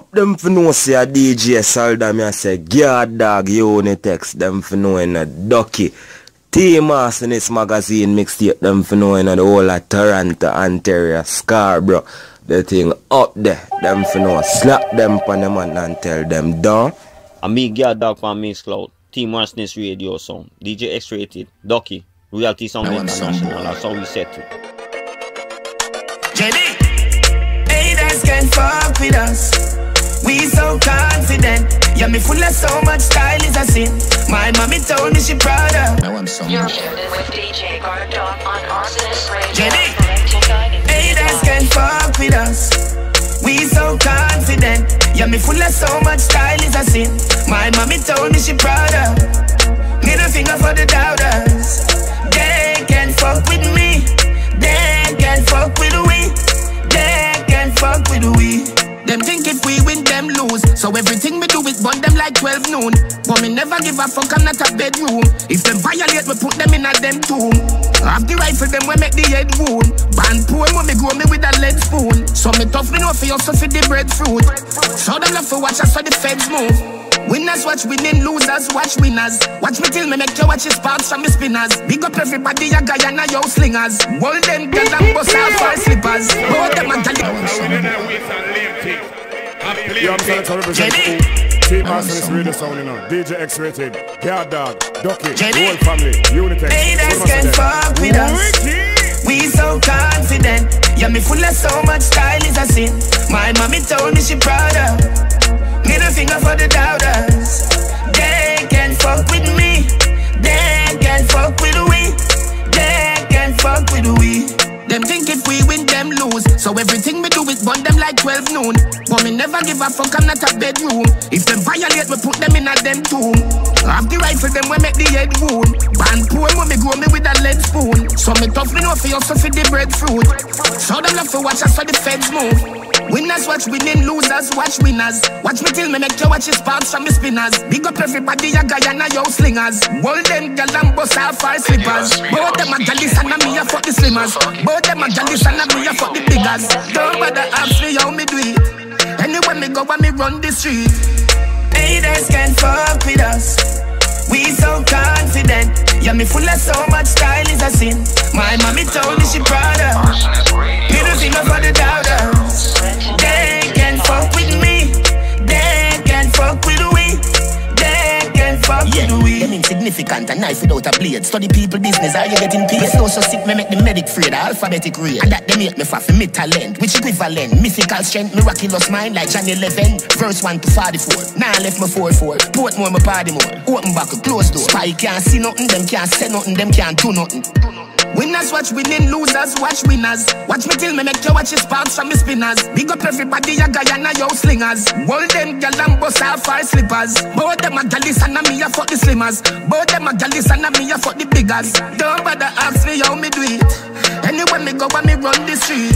them for know say a DJ Soldier, me I say, God dog, Unitex, them for know in a Ducky. T-Mass in this magazine mixtape, them for know in the whole of Toronto, Ontario, Scarborough. The thing up there, them for know, slap them on them and tell them, done. And me, God dog from Mixcloud, T-Mass in this radio sound, DJ X-Rated, Ducky, Royalty Sound International, that's how we set it. JD, haters can fuck with us. We so confident. Yeah, me full of so much style is a sin. My mommy told me she proud of. I want some. You're shooting with DJ Gardog on Arsonist Radio. JD, haters can fuck with us. We so confident. Yeah, me full of so much style is a sin. My mommy told me she proud of. Middle finger for the doubters. They can fuck with me. They can fuck with we. They can fuck with we. Them think if we win, them lose. So everything we do is burn them like 12 noon. But me never give a fuck, I'm not a bedroom. If them violate, we put them in a them tomb. Have the rifle, them we make the head wound. Band poem when me grow me with a lead spoon. So me tough, me know for you, so for the breadfruit. Show them love for watch us so the feds move. Winners watch winning, losers watch winners. Watch me till me make you watch his sparks from the spinners. Big up everybody, a Guyana, yo slingers. Hold them girls and bust out for slippers. Hold them and T-Mass in this radio sound, you know. DJ X-Rated, God Dog, Ducky, whole family, Unitex. Haters can fuck with us. We so confident. Yeah, me full of so much style is a sin. My mommy told me she proud of. Middle finger for the doubters. They can fuck with me. They can fuck with we. They can fuck with we. Them think if we win, them lose. So everything we do is burn them like 12 noon. But me never give a fuck, I'm not a bedroom. If them violate, we put them in a them tomb. Have the rifle, them we make the head wound. Band poem when me grow me with a lead spoon. So me tough, me know for you, so for the breadfruit. Show them love for watch us so the feds move. Winners watch winning, losers watch winners. Watch me till me make you watch his sparks from the spinners. Big up everybody, a Guyana, yo slingers. Hold them girls and bust out for slippers. Both them a gallus and a me a fuck the slimmers. Both them a gallus and a me a fuck the biggers. Don't bother ask me how me do it. Anywhere me go when me run the street. Haters can fuck with us. We so confident. Yeah, me full of so much style is a sin. My mommy told me she proud of. Middle finger for the doubters. They can fuck with me. They can fuck with we. They can fuck with we. Them insignificant, a knife without a blade. Study people business, are you getting paid? So sick, me make the medic afraid, alphabetic rate. And that they make me for me talent, which equivalent. Mythical strength, miraculous mind like Johnny 11. Verse 1 to 44. Now I left me 4-4. Port more, my party more. Open back, close door. Spy can't see nothing, them can't say nothing, them can't do nothing. Winners watch winning, losers watch winners. Watch me till me make you watch his sparks from the spinners. Big up everybody, a Guyana, yo slingers. Hold them girls and bust out for slippers. Both them a gallus and a me a fuck the slimmers. Both them a gallus and a me a fuck the biggers. Don't bother ask me how me do it. Anywhere me go when me run the street.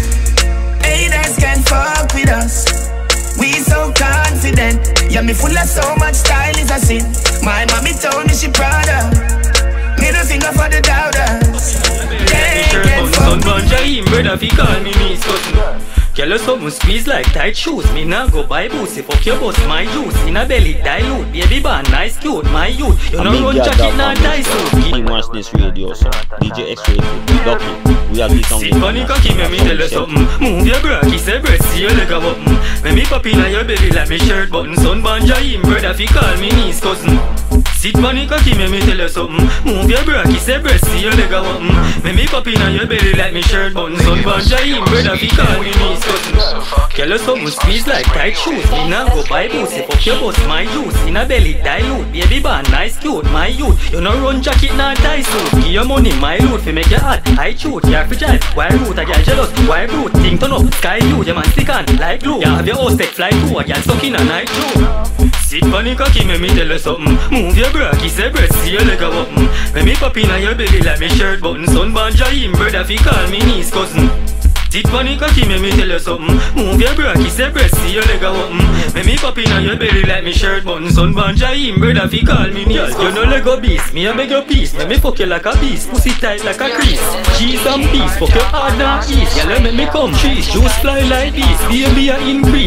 Haters can fuck with us. We so confident. Yeah, me full of so much style is a sin. My mommy told me she proud of. Middle finger for the doubters. They can fuck with me. Brother, fi call me Miss Cousin. Girl, you something squeeze like tight shoes. Me nah go buy boots. Fuck your boss, my juice. In a belly dilute. Baby band, nice cute, my youth. You know run jacket, not tie suit. T-Mass this radio sound, DJ X-Rated, Ducky, we have this song. Sit funny cocky, me tell you something. Move your bra, kiss your breast, see your leg a button. When me pop inna your belly like me shirt button. Son banja him, brother, fi call me Miss Cousin. Sit funny cocky, me tell you something. Move your bra, kiss your breast, see your leg a button. When me pop inna your belly like me shirt button. Son banja him, brother, fi call me Miss Cousin. Girl, you something squeeze like tight shoes. Me nah go buy boots. Fuck your boss, my juice. In a belly dilute. Baby band, nice cute, my youth. You know run jacket, not tie suit. Give your money, my loot. Fi make your hot, I shoot. You're free jive, why root? A girl jealous, why brute? Think turn up, sky blue. Your man stick on like glue. You have your house take fly too. A girl stuck in a night shoe. Sit funny cocky, me tell you something. Move your bra, kiss your breast, see your leg a button. When me pop inna your belly like me shirt button. Son banja him, brother, fi call me Miss Cousin. Sit funny cocky, me tell you something. Move your bra, kiss your breast, see your leg a open. When me pop inna your belly like me shirt button. Son banja him, brother, fi call me Miss. You know leg a beast, me a beg your piece. Let me fuck you like a beast, pussy tight like a crease. Cheese and peace, fuck your hard and east. Y'all make me come cheese, juice fly like this, baby a increase.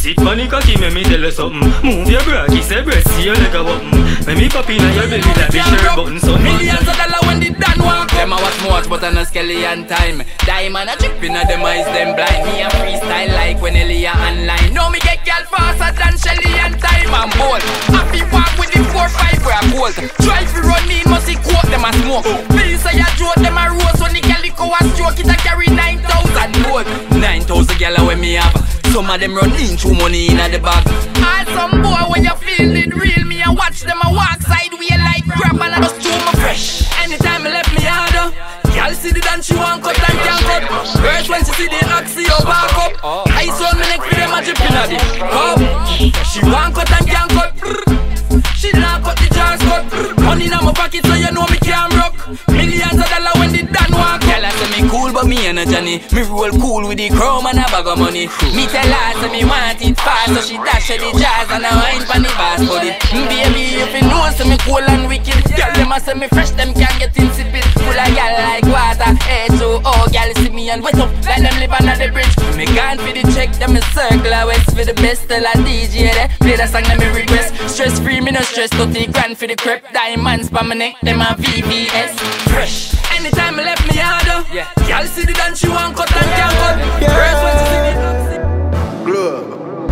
Sit on the cocky, make me tell you something. Move your bra, kiss your breast, see you like a button. Make me pop in your belly like the shirt button, son. Millions of dollars when the done walk. Them a watch but on a skeleton time. Diamond a chip in a them eyes, them blind. Me a freestyle like when Elia online. Know me get girl faster than Shelly and time. I'm bold. Happy walk with the 4-5 where I gold. Try to run in, must see quote them a smoke. Please say a joke, them a rose. When the calico a stroke, it a carry 9,000 gold. 9,000 gyal when me have. Some of them run in through money in the bag. And some boy when you feel it real, me a watch them a walk sideway like grab and I just throw my fresh. Anytime I left me harder, y'all see the dance she want cut and can't cut. First when she see the oxy or back up, I saw me neck for them a dripping at it. She want cut and can't cut. She not cut the jars cut. Money in my pocket so you know me can't rock. Millions of dollars when the done walk. Girl I say me cool but me and a Johnny. Me roll cool with the chrome and a bag of money. Me tell her say me want it fast, so she dash the jazz and a wine pon the bass body. Baby if you know say me cool and wicked. Girl them a say me fresh, them can't get insipid. Full of girl like water, H2O. Girl see me and wet up like them live under the bridge. Me gone for the check, them me circle west for the best. Tell a DJ there, play the song that me request. Stress free, me no stress, 30 grand for the crepe. Diamonds pa my neck, them a VVS. Fresh. Anytime I left me harder, y'all see the dance she want cut and can't cut. First when she see the Globe.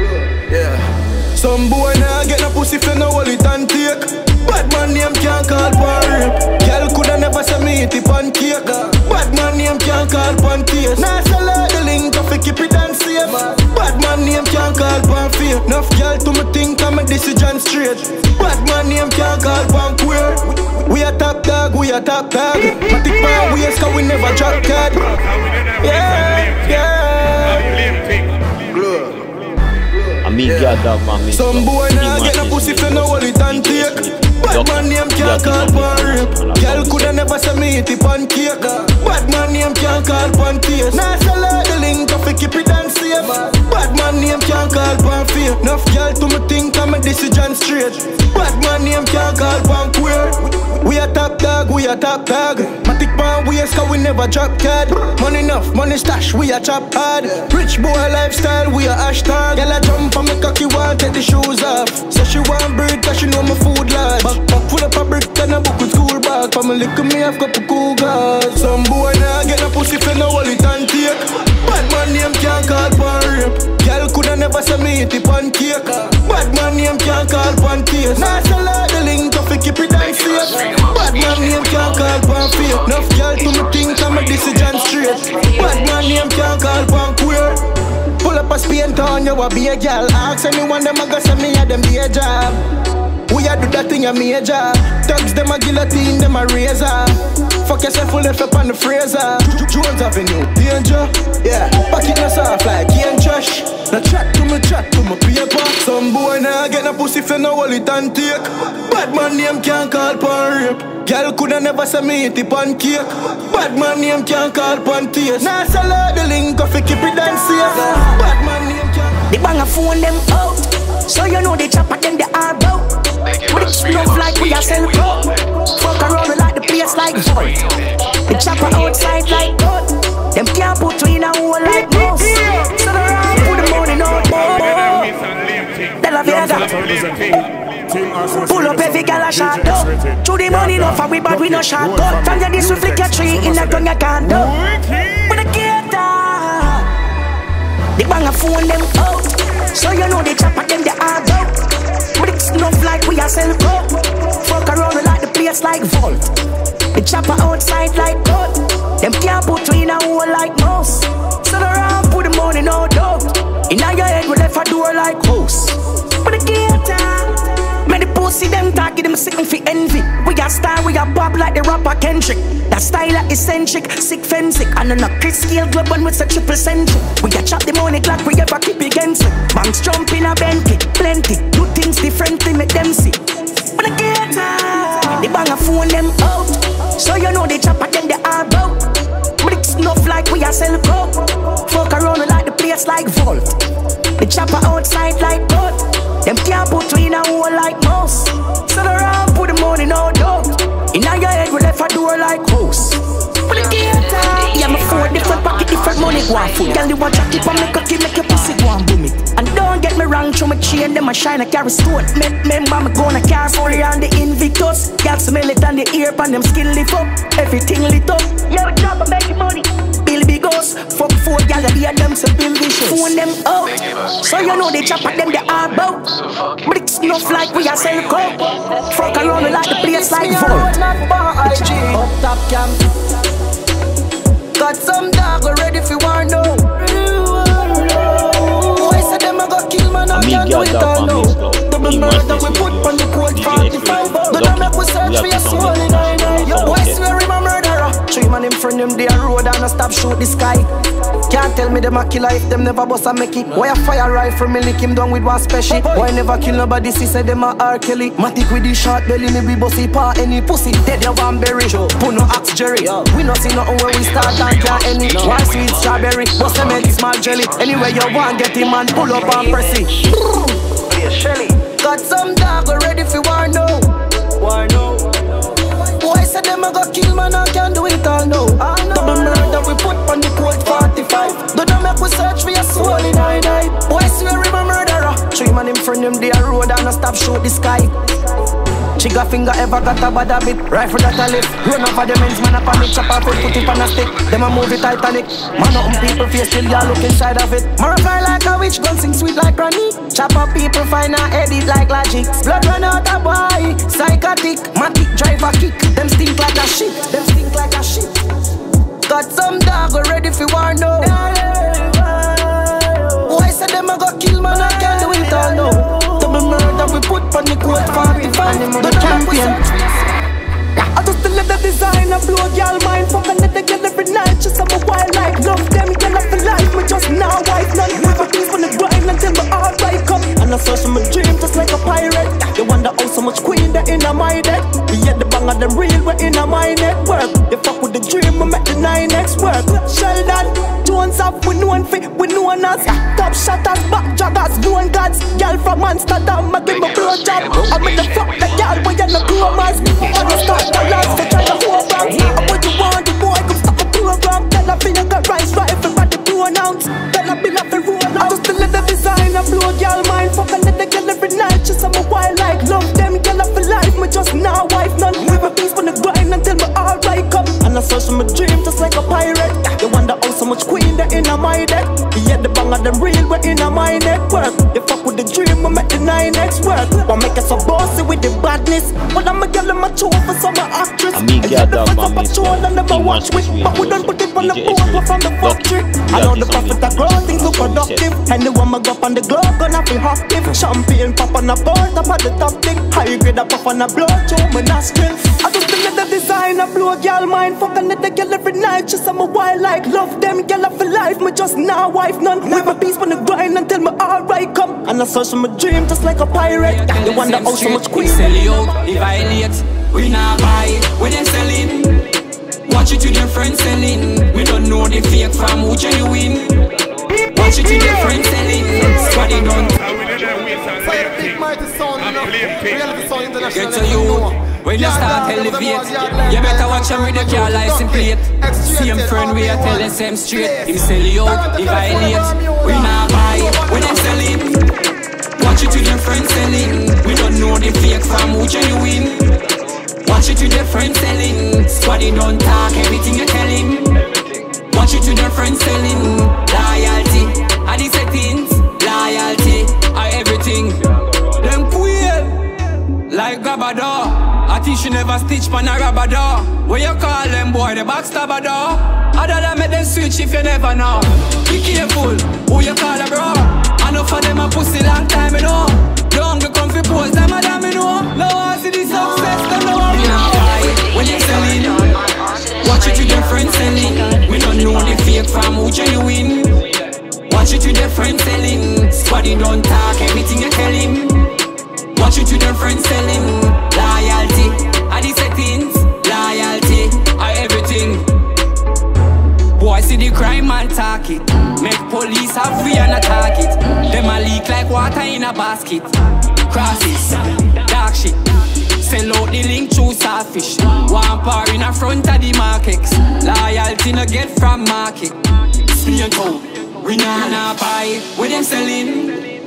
Yeah. Some boy now get no pussy if you no hold it and take. Bad man name can't call for rape. Girl coulda never say me eat it pancake. Bad man name can't call for taste. Nah sell out the link if you keep it and safe. Bad man name can't call for fear. Enough girl to me think I'm a decision straight. Bad man name can't call for queer. We a top dog, we a top dog. Matic power waste cause we never drop card. Yeah, yeah. Globe. I mean, God dog, man. Some boy now get a pussy if you no hold it and take. Bad man name can't call for rape. Girl coulda never say me eat it pancake. Bad man name can't call for taste. Nah sell out the link if you keep it and safe. Bad man name can't call for fear. Enough girl to me think I'm a decision straight. Bad man name can't call for queer. We a top dog, we a top dog. Matic pan waste cause we never drop card. Money enough, money stash, we a chop hard. Rich boy lifestyle, we a hashtag. Girl a jump on me cocky wall, take the shoes off. So she want bread cause she know my food large. Back full up a brick and a book with school bag. For me lick me have couple cougars. Some boy now get a pussy if you no hold it and take. Bad man name can't call for rape. Girl coulda never say me eat it pancake. Bad man name can't call for taste. Nah sell out the link if you keep it and safe. Bad man name can't call for fear. Enough girl to me think I'm a decision straight. Bad man name can't call for queer. Pull up a Spain town, you a be a girl. Ask anyone them a go say me a them be a job. We a do that thing a major. Thugs them a guillotine, them a razor. Fuck yourself full left up on the Fraser. Jones Avenue, danger. Yeah, back it no soft like cane trash. Now chat to me paper. Some boy now get no pussy if you no hold it and take. Bad man name can't call for rape. Girl coulda never say me eat it pancake. Bad man name can't call for taste. Nah sell out the link if you keep it and safe. Bad man name can't. They bang a phone them out, so you know they chop at them they are bout. With the stuff like we are sell pro. Fuck around we like the place like Volt. The chopper outside like gold. Them can't put you in a hole like mouse. So the round put the money no more. De la Vega. Pull up every gal a shot up. To the money no for we bad we no shot up. From your this we flick your tree in the gun you can't do. With the gator. They bang a phone them out, so you know they chop at them they are out. But it's enough like we are sell gold. Fuck around we like the place like Volt. The chopper outside like gold. Them can't put you in a hole like mouse. So the round put the money no doubt. In your head we left a door like house. But the gator. Man, the pussy them talk, them sitting for envy. We a star, we a pop like the rapper Kendrick. That style like eccentric, sick fensic. And on a Chris scale club one with a triple centric. We a chop the money clock, we ever keep against it. Banks jump in a Bentley, plenty. Do things differently, make them see. But the gator, they bang a phone them out, so you know they chop at them they are bout. But it's enough like we a sell coke. Fuck around we like the place like Volt. The chopper outside like gold. Them can't put you in a hole like mouse. So the round put the money no doubt. In your head we left a door like house. But the gator, yeah, my 4 different pocket, different money go on food. Girl, you want jacket and make a key, make your pussy go and boom it. And don't boomerang through my chain, them a shine a carry stone. Remember me gonna car fully on the Invictus. Y'all smell it on the ear, pan them skin lift up. Everything lit up. Yeah, we drop and make money. Bill big us. Fuck 4 y'all hear them so bill vicious. Phone them out. So you know they chop at them they are bout. Bricks enough like we are sell coke. Fuck around like the place like Vault. Up top camp. Got some dog already if you want to know. Why say them a go kill man, I can't do it all now. Double murder we put on the court 45. But I make we search for your soul in I know. Why swear him a murderer? 3 man in front them they a road and a stop shoot the sky. Can't tell me them a killer if them never bust a make it. Why a fire rifle me lick him down with one special. Why never kill nobody see say them a R. Kelly. Matic with the short belly me be bossy pa any pussy. Dead your Van Berry. Put no axe Jerry. We not see nothing when we start and can't any. Why sweet strawberry? Bust them head small jelly. Anyway you want get him and pull up and press it. Got some dog already if you want know. Why no? Why say them a go kill man I can't do it all now. Double murder we put on the court 45. Don't make we search for your soul in I night. Why swear him a murderer? 3 man in front them they a road and a stop shoot the sky. Chigga finger ever got a bad habit. Rifle that a lift. Run over the men's man up on it. Chop off it, put it on a stick. Them a movie Titanic. Man up people face still y'all look inside of it. Mara fly like a witch, gun sing sweet like Granny. Chop up people find a edit like Logic. Blood run out a boy, psychotic. Matic drive a kick. Them stink like a shit. Them stink like a shit. Got some dog already if you want know. Why say them a go kill man I can't do it all now. Double murder we put on the court 45. The champion. I just let the designer blow y'all mind. Fuck and let the girl every night. Just have a wild life. Love them girl up for life. Me just now wife. None never peace on the grind until my heart wake up. And I search for my dream just like a pirate. You wonder how so much queen that in my deck. Yet the bang of them real we're in my network. You fuck with the dream we make the 9X work. Sheldon Jones up with no one fit with no one else. Top shotters, back joggers, blowing gods. Girl from Amsterdam, I give me blow job. I make the fuck the girl when you're not groomers. I just start the last for trying to hold back. And what you want, the boy come stop the program. Tell her feel you got rise for everybody pronounce. Tell her bill up the roll out. I just let the designer blow y'all mind. Fuck and let the girl every night. Just I'm a wild like love them girl up for life. Me just now wife none. Never peace on the grind until my heart wake up. And I search for my dream just like a pirate. You wonder how so much queen that in my deck. Yet the bang of them real we're in my network. You fuck with the dream we make the 9X work. Why make us so bossy with the badness? When I'm a girl in my tour for some actress. I got the first up a tour and never watch with. But we don't put it on the board from the factory. I know the profit that grow things look productive. Anyone my go up on the globe gonna be active. Champagne pop on a board up at the top thing. High grade up on a blow through my nostril. I just let the designer blow girl mind. Fuck and let the girl every night. Just I'm a wild like love them girl up for life. Me just now wife none. Never peace on the grind until my heart right come. And I search for my dream just like a pirate. You wonder how so much queen. Sell you out, if I late. We not buy it, we then selling. Watch it to your friends selling. We don't know the fake from who genuine. Watch it to your friends selling. Squaddy don't. Get to you. When you start elevate, you better watch him with the car license plate. Same friend we are telling same straight. Him sell you out, he violate. We not buy it, we then selling. Watch it to your friends selling. We don't know the fake from who genuine. Watch it to your friends selling. Squaddy don't talk, everything you tell him. Watch it to your friends selling. Loyalty, are the settings. Loyalty, are everything. Them queer, like Gabador. I teach you never stitch pan a rabador. What you call them boy, the backstabber door. Other than make them switch if you never know. Be careful, who you call a bro. I know for them a pussy long time, you know. Don't go come for pose, them a damn, you know. No one see the success, them no one know. When you selling, watch it to your friends selling. We don't know the fake from who genuine. Watch it to your friends selling. Squaddy don't talk, everything you tell him. Watch it to your friends selling. Loyalty, are the settings. Loyalty, are everything. Boy, see the crime and talk it. Make police have free and attack it. Them a leak like water in a basket. Crosses, dark shit. Sell out the link through starfish. One par in a front of the markets. Loyalty no get from market. Spin your toe, we nah buy. With them selling.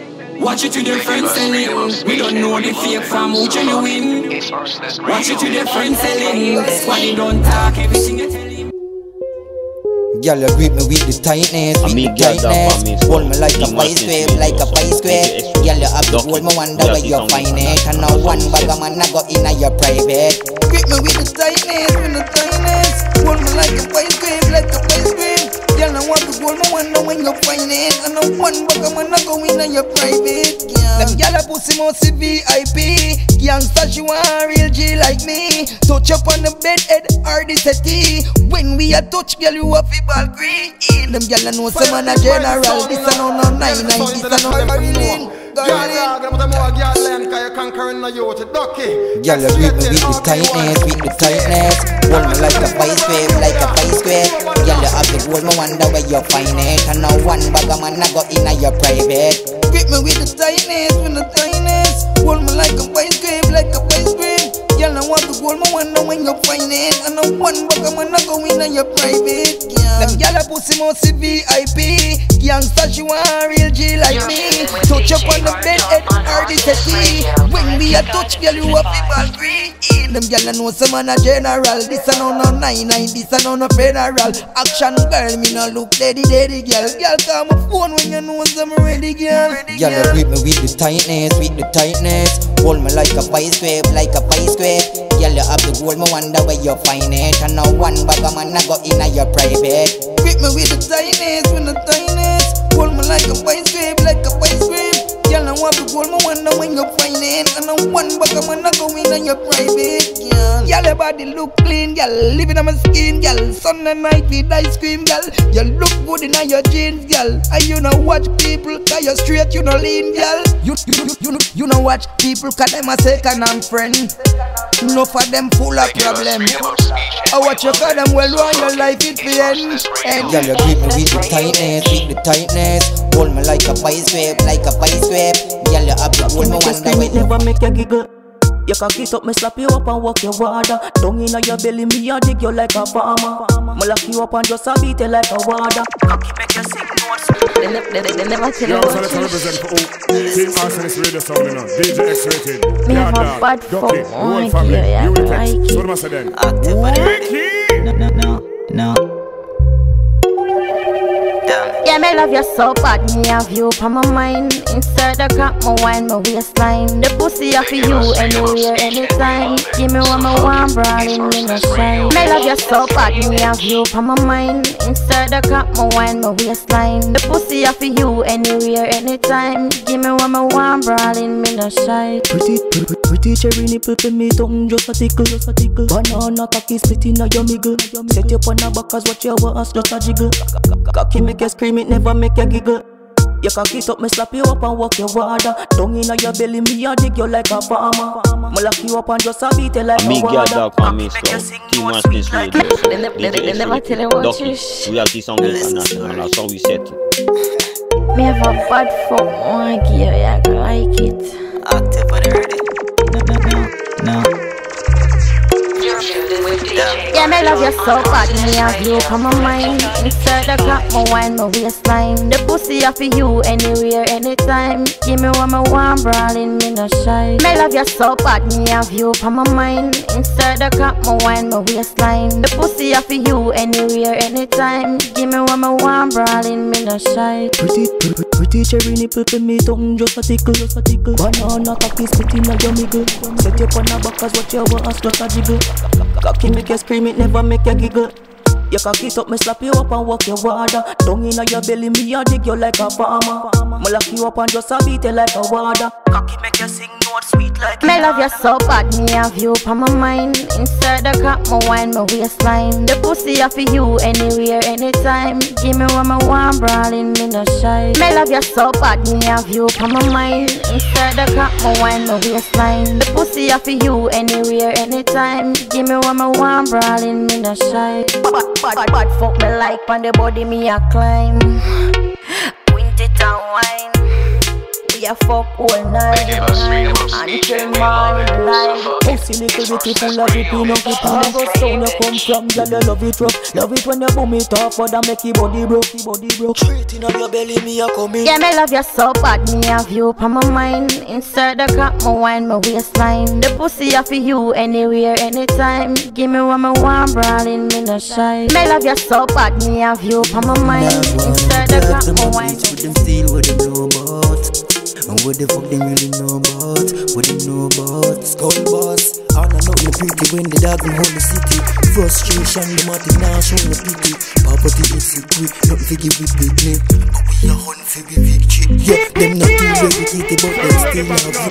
Watch it to their friends selling. We don't know the fake from who genuine. Watch it to their friends selling. That's why you don't talk everything you tell him. Girl, you grip me with the tightness, with the tightness. Hold me like a vice grip, like a vice grip. Girl, you have to hold me, wonder where you find it. And now one bag of man, I go in your private. Grip me with the tightness, with the tightness. Hold me like a vice grip, like a vice grip. Girl, I want to hold me, wonder when you find it. And now one bag of man, I go in your private. Them gyal a pussy mostly VIP. Youngster, she want real G like me. Touch up on the bed, head or the settee. When we a touch, girl, you a football green. Them gyal a know some man a general. This a no 99, this a no Marilyn. Gyal, you grip me with the tightness, with the tightness. Hold me like a vice grip, like a vice grip. Gyal, you have to hold me, wonder where you find it. And now one bag of man a go in your private. Grip me with the tightness, with the tightness. Hold me like a vice grip, like a vice grip. Girl, I want to hold me, wonder when you find it. And now one bag of man a go in your private. Them gyal a pussy mostly VIP. Youngster, she want real G like me. Touch up on the bed, head or the settee. When we a touch, girl, you a football green. Them gyal a know some man a general. This a no 99, this a no federal. Action girl, me no look daddy girl. Girl, call my phone when you know some ready girl. Girl, you grip me with the tightness, with the tightness. Hold me like a vice grip, like a vice grip. Girl, you have to hold me, wonder where you find it. And now one bag of man a go in your private. Grip me with the tightness, with the tightness. Hold me like a vice grip, like a vice grip. Girl, I want to hold me, wonder when you find it. And now one bag of man a go in your private. Girl, your body look clean, girl. Living on my skin, girl. Sun and night with ice cream, girl. You look good in your jeans, girl. And you know watch people, cause you straight, you know lean, girl. You know watch people, cause them a second and friend. No for them full of problem. I watch you call them well on your life it be end. Girl, you grip me with the tightness, with the tightness. Hold me like a vice grip, like a vice grip. Girl, you have to hold me, wonder when you never make you giggle. You can get up, me slap you up and walk your water. Down inna your belly, me a dig you like a farmer. Me lock you up and just a beat you like a water. Cocky make you sing notes. They never tell you what you represent for all. Team Arsonist Radio Sound, you know. DJ X-Rated. Me have a bad fuck. Whole family. You will text. So what am I say then? No. Yeah, me love you so bad, me have you on my mind. Inside the crap, my wine, my waistline. The pussy I for you anywhere, anytime. Give me one more warm, brawling in the shine. Me love you so bad, me have you on my mind. Inside the crap, my wine, my waistline. The pussy I for you anywhere, anytime. Give me one more warm, brawling in the shine. Pretty cherry nipple to me tongue just a tickle. Banana cocky split in your miggle. Set you up on the back as what you want, just a jiggle. Cocky make you scream, it never make you giggle. You can get up, me slap you up and walk your water. Down inna your belly, me a dig you like a farmer. Me lock you up and just a beat you like a water. Cocky make you sing Team Arsonist Radio. They never tell you what you Reality Sound International, that's how we set it. Me have a bad fuck, one gear, yeah, I like it. Active when ready. No. Yeah, me love you so bad, me have you on my mind. Inside the crap, my wine, my waistline. The pussy I for you anywhere, anytime. Give me one more warm, brawling, me no shy. Me love you so bad, me have you on my mind. Inside the crap, my wine, my waistline. The pussy I for you anywhere, anytime. Give me one more warm, brawling, me no shy. Pretty cherry nipple to me tongue just a tickle. Banana cocky split in your miggle. Set you up on the back as what you want, just a jiggle. Cocky make you scream, it never make you giggle. You can get up, me slap you up and walk your water. Down inna your belly, me a dig you like a farmer. Me lock you up and just a beat you like a water. Cocky make you sing notes sweet like. Me love you so bad, me have you on my mind. Inside the crap, my wine, my waistline. The pussy I for you anywhere, anytime. Give me one more warm, brawling, me no shy. Me love you so bad, me have you on my mind. Inside the crap, my wine, my waistline. The pussy I for you anywhere, anytime. Give me one more warm, brawling, me no shy. Bad fuck me like on the body, me a climb. Quint it and wine. We a fuck all night until morning light. Pussy little bit full of it, enough it, enough sound you come from, girl you love it rough. Love it when you boom it off, but I make your body broke, Straight in your belly, me a come in. Yeah, me love you so bad, me have you on my mind. Inside the cup, my wine, my waistline. The pussy I for you anywhere, anytime. Give me what me want, brawling, me no shy. Me love you so bad, me have you on my mind. Inside the cup, my wine. With them steal, what them know about. And what the fuck them really know about. What them know about. Skull boss. I don't know the pretty when the dog will hold the city. Frustration, the matic now show the pity. Poverty is secret, nothing to give with picnic. But we are hunt for the victory. Yeah, them not too educated, but them still have it.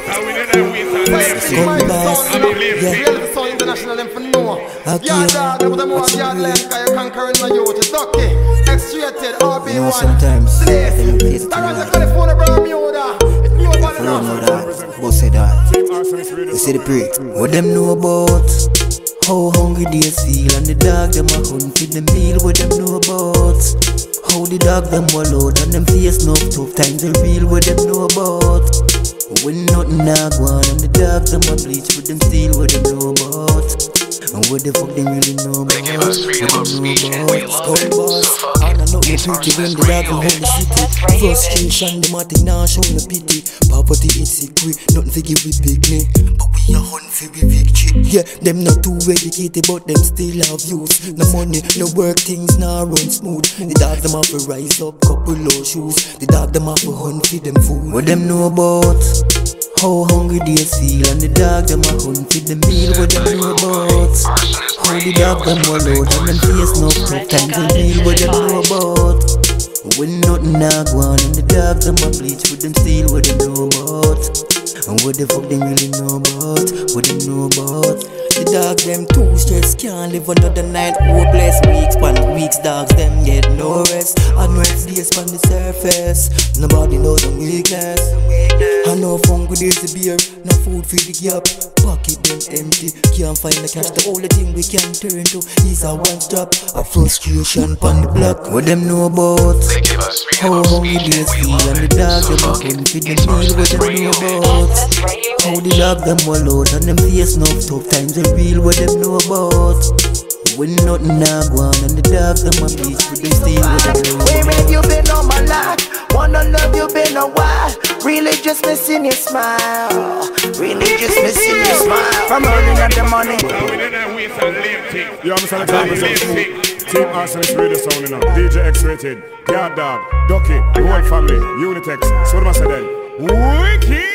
Skull boss. Yeah. International them for Noah. Yeah, dog, but I'm more yard length, cause you're conquering my youth. It's Ducky, X-rated, RB1. You know sometimes Toronto, California, Bermuda. It's new one now. Boss say that. You see the prick. What them know about? How hungry they feel. And the dog them a hunt for the meal. What them know about? How the dog them all out. And them face no tough times are real. What them know about? When nothing now go on. And the dog them a bleach. What them steal. What them know about? And what the fuck them really know about? They give us freedom of speech and we love it so fucking. And I know you pretty when the dog will hold the city. Frustration, the matic now show no pity. Poverty is secret, nothing to give with picnic. But we are hunt for the victory. Yeah, them not too educated, but them still have use. No money, no work, things now run smooth. The dog them have to rise up, couple low shoes. The dog them have to hunt for them food. What them know about? How hungry they feel. And the dog them a hunt for the meal. What them know about? How the dog them all out. And them face no tough times to real. What them know about? When nothing now go on. And the dog them a bleach with them steal. What them know about? And what the fuck them really know about? What them know about? The dog them too stressed, can't live another night. Hopeless weeks, dogs them get no rest. And rest days on the surface. Nobody knows them weakness. I know fun good days to beer, no food for the gap. Pocket them empty, can't find the cash. The only thing we can turn to is a one stop. A frustration on the block. What them know about? How hungry they feel. And the dog them a hunt for the meal. What them know about? How the dog them all out. And them face no tough times are real. What them know about? When nothing now go on. And the dog them a bleach with them steal. What them know about? Where have you been all my life? Wanna love you been a while. Really just missing your smile. Really just missing your smile. From earning at the money. Yo, I'm Mr. Alexander. Team Arsenal's radio sound now. DJ X-rated, Yard Dog, Ducky, the whole family, Unitex. So what am I say then? Wicked!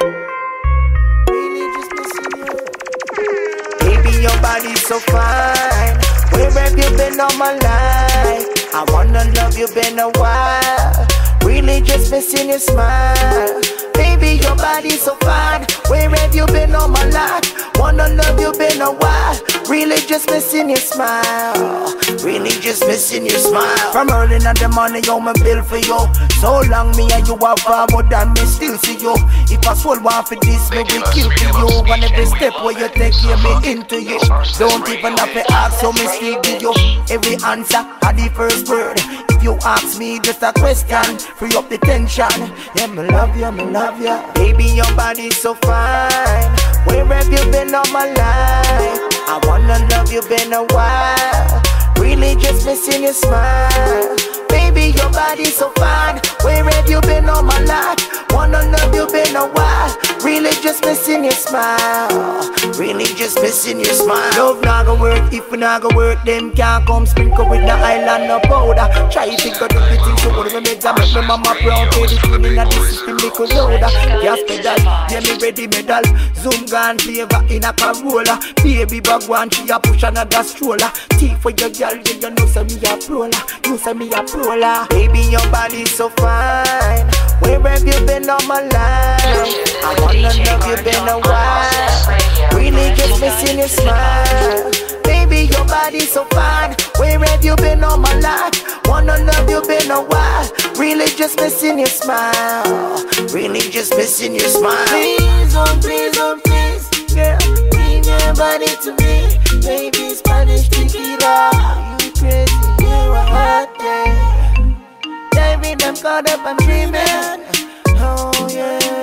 Baby, your body's so fine. Where have you been all my life? I wanna love you been a while. Really just missing your smile. Baby, your body's so fine. Where have you been all my life? Wanna love you been a while. Really just missing your smile. Really just missing your smile. From earning at the money, yo, my bill for you. So long me and you are far more than me still see you. If I soul one for this, me will kill for you. One every step where you take, hear me into you. Don't even have to ask, so me still give you every answer at the first word. If you ask me just a question, free up the tension. Yeah, me love you, me love you. Baby, your body's so fine. Where have you been all my life? I wanna love you been a while. Really just missing your smile. Baby, your body's so fine. Where have you been all my life? Wanna love you been a while. Really just missing your smile. Really just missing your smile. Love not gonna work if we not gonna work. Them can't come sprinkle with the island no powder. Try to think of the things so what we make that make me mama proud. Baby, cleaning at the system little louder. Gas pedal, yeah me ready medal. Zoom gun flavor in a Corolla. Baby bag one, she a push another stroller. Teeth for your girl, you know say me a prola. You say me a prola. Baby, your body's so fine. Where have you been all my life? I wanna love you been a while. Really just missing your smile. Baby, your body's so fine. Where have you been all my life? Wanna love you been a while. Really just missing your smile. Really just missing your smile. Please, oh please, oh please, girl, bring your body to me. Baby, Spanish tequila. You crazy, you're a hot day. David, I'm caught up, I'm dreaming. Oh yeah.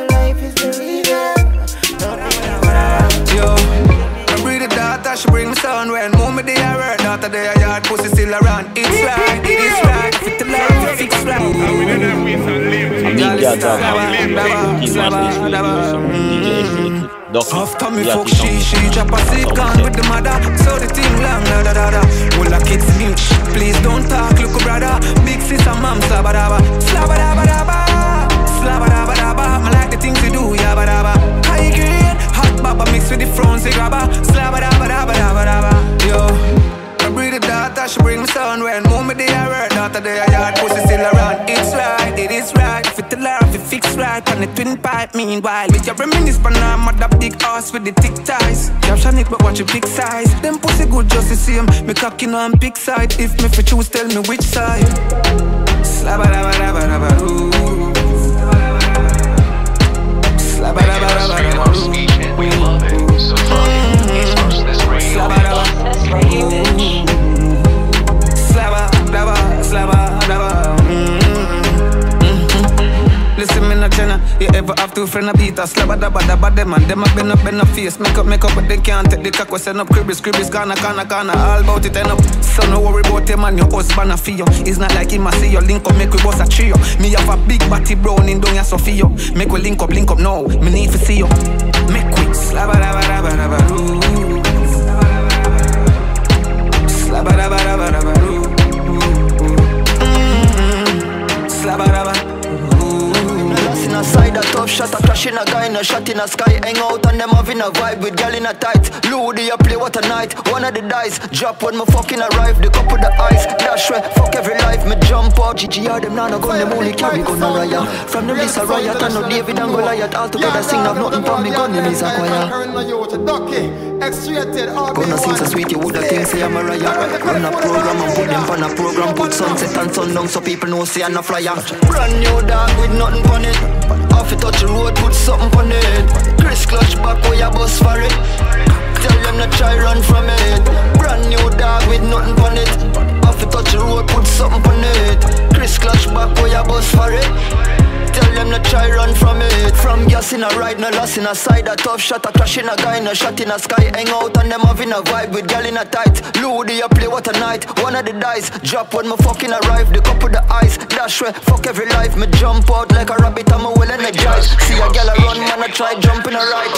sound when move me there hurt. After the yard pussy still around. It's right, it is right. Fit the love, fix right. After me fuck she drop a seat gun with the mother. So the thing long, da da da da. All the kids mute, please don't talk, look brother. Big sister mom, slabba dabba, slabba dabba dabba, slabba dabba dabba. I like the things you do, yabba dabba. High grade, hot baba mixed with the Francie grabber, slabba dabba dabba dabba dabba. Yo. I breathe the daughter, she bring me sound when move me there hurt. After the yard pussy still around. It's right, it is right. Fit the love, it fix right. On the twin pipe, meanwhile with your reminisce but now I'm at the big ass with the thick ties. Caption it but watch your big size. Them pussy good just the same. Me cocking on big side. If me for choose, tell me which side. Slabba dabba dabba dabba ooh. Slabba dabba dabba dabba ooh. We love it. So slabba dabba ooh. Slabba dabba, slabba dabba. Listen me not Jenna, you ever have to friend a beat a slabba dabba dabba them and them a bend up a face. Make up but they can't take the cock. We send up cribbies, gonna all about it end up. So no worry about them and your husband a feel. It's not like him a see you link up, make we boss a trio. Me have a big body brown in down ya Sophia. Make we link up now, me need to see you. Make we slabba dabba dabba dabba ooh. Slabba dabba dabba dabba ooh. Slabba dabba. In a side a tough shot, a crash in a guy in a shot in a sky. Hang out and them having a vibe with girl in a tight. Ludi, you play what a night. One of the dice drop when my fucking arrive. The cup with the ice dash way, fuck every life. Me jump out, GGR them now no gun. Them only carry gun a riot. From them this a riot and no David and Goliath. All together sing have nothing for me gun. Them is a choir. Gonna sing so sweet you woulda think say I'm a riot. Run a program and put them on a program. Put sunset and sundown so people know say I'm a flyer. Brand new dog with nothing on it. Off it touch the road, put something on it. Chris clutch back where you bust for it. Tell them not try run from it. Brand new dog with nothing on it. Off it touch the road, put something on it. Chris clutch back where you bust for it. Tell them not try run from it. From gas in a ride, no loss in a side. A tough shot, a crash in a guy, no shot in a sky. Hang out and them having a vibe with girl in a tight. Ludi, you play what a night. One of the dice drop when me fucking arrive. The cup with the ice dash way, fuck every life. Me jump out like a rabbit, I'm a well energized. See a girl a run, man, I try jumping a ride.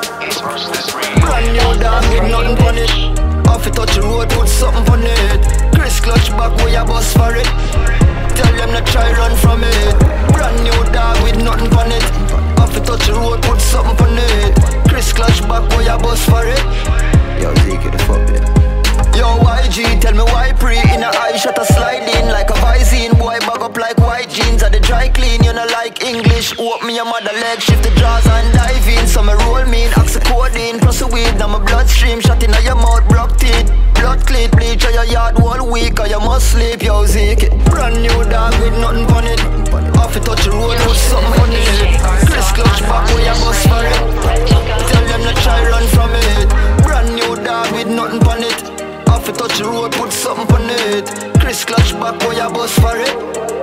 Brand new dog with nothing on it. Off it touch the road, put something on it. Chris clutch back where you bust for it. Tell them not try run from it. Brand new dog with nothing on it. Off it touch the road, put something on it. Chris clutch back where you bust for it. Yo, Zeke, the fuck it. Yo, YG, tell me why pre in a eye shot a slide in like a Visine. Boy, bag up like white jeans at the dry clean. You know like English. Open me your mother leg, shift the jaws and dive in. So me roll mean, oxycodone, plus a weed. Now my bloodstream shot in your mouth, block teeth. Blood clean, bleach on your yard all week, or you must sleep, yo Zeke. Brand new dog with nothing on it. Off it touch the road, put something on it. Chris clutch back where you bust for it. Tell them not try run from it. Brand new dog with nothing on it. Off it touch the road, put something on it. Chris clutch back where you bust for it.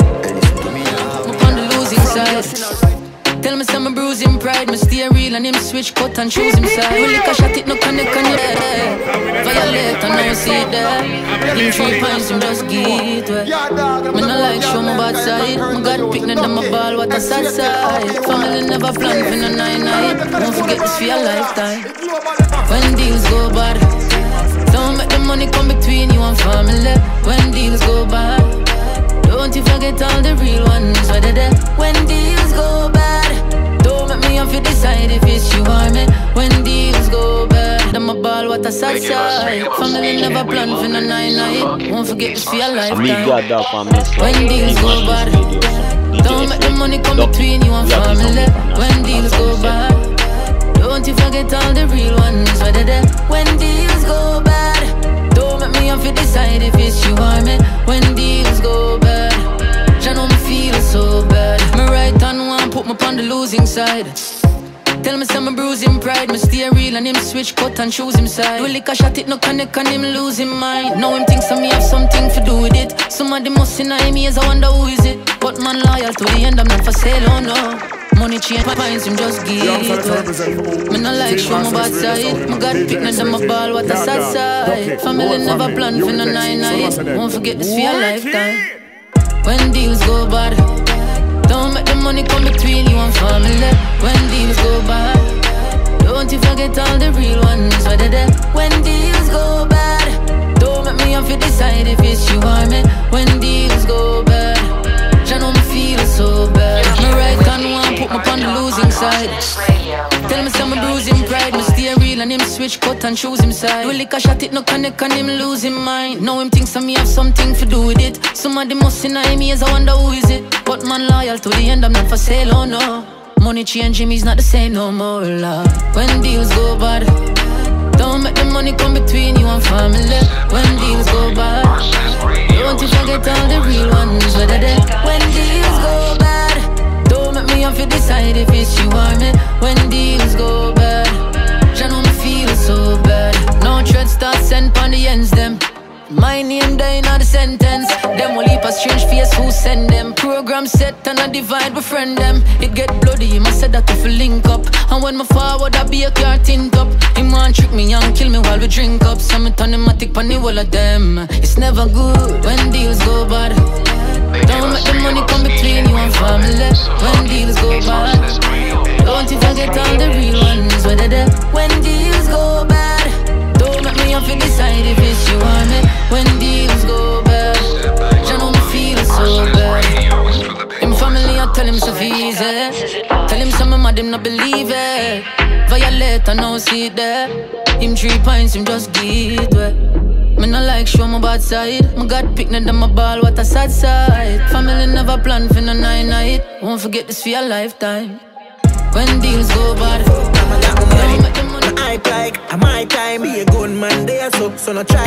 I'm on the losing side. Tell me some bruising pride. Me stay real and him switch cut and choose him side. We lick a shot it no connect on you there. Violate and now see it there. In 3 pints him just get wet. Me no like show my bad side. Me got picking them my ball, what a sad side. Family never plan for no 9-9. Don't forget this for your lifetime. When deals go bad, don't make the money come between you and family. When deals go bad, don't you forget all the real ones where they're there. When deals go bad, don't make me have to decide if it's you or me. When deals go bad, them a ball what a sad side. Family never plan for no 9-9. Won't forget this for your lifetime. When deals go bad, don't make the money come between you and family. When deals go bad, don't you forget all the real ones where they're there. When deals go bad, don't make me have to decide if it's you or me. When deals go bad, I know me feel so bad. My right hand one put me on the losing side. Tell me some bruising pride. Me stay real and him switch cut and choose him side. We lick a shot it no connect and him losing mind. Now him thinks me have something to do with it. Somebody must in him ears, I wonder who is it. But man loyal to the end, I'm not for sale, oh no. Money change pints, him just give it. Me not like show my bad side. My God pick me them a ball, what a sad side. Family never plan for no 9 night. Won't forget this for your lifetime. When deals go bad, don't make the money come between you and family. When deals go bad, don't you forget all the real ones. Whether they when deals go bad, don't make me have to decide if it's you or me. When deals go bad, I know me feel so bad. Me right hand one put me on the losing side. Tell me some bruising pride. Me stay real and him switch cut and choose him side. We lick a shot it no connect and him losing mind. Now him thinks of me have something to do with it. Somebody must in me as I wonder who is it. But man loyal to the end, I'm not for sale, oh no. Money change him, he's not the same no more, love. When deals go bad, don't make the money come between you and family. When deals go bad, don't you forget all the real ones. Whether they when deals go bad, don't make me have to decide if it's you or me. When deals go bad, I know me feel so bad. No thread start sent on the ends them. My name dying on the sentence. Them will leap a strange face who send them. Program set and I divide befriend them. It get bloody, I said that if we link up. And when my forward I be a car tint up. Him want trick me and kill me while we drink up. So me turn him a tick on the wall of them. It's never good when deals go bad. Don't make the money come between you and family. When deals go bad, don't you forget all the real ones. Whether they when deals go bad, don't make me have to decide if it's you or me. When deals go bad, I know me feel so bad. Him family I tell him so easy. Tell him some mad him not believe it. Violate I know see it there. Him 3 pints him just give it. Me not like show my bad side. My God pick them my ball, what a sad side. Family never plan for no 9 night. Won't forget this for your lifetime. When deals go bad, don't make the money. I like, I my time. Be a good man there, so no try.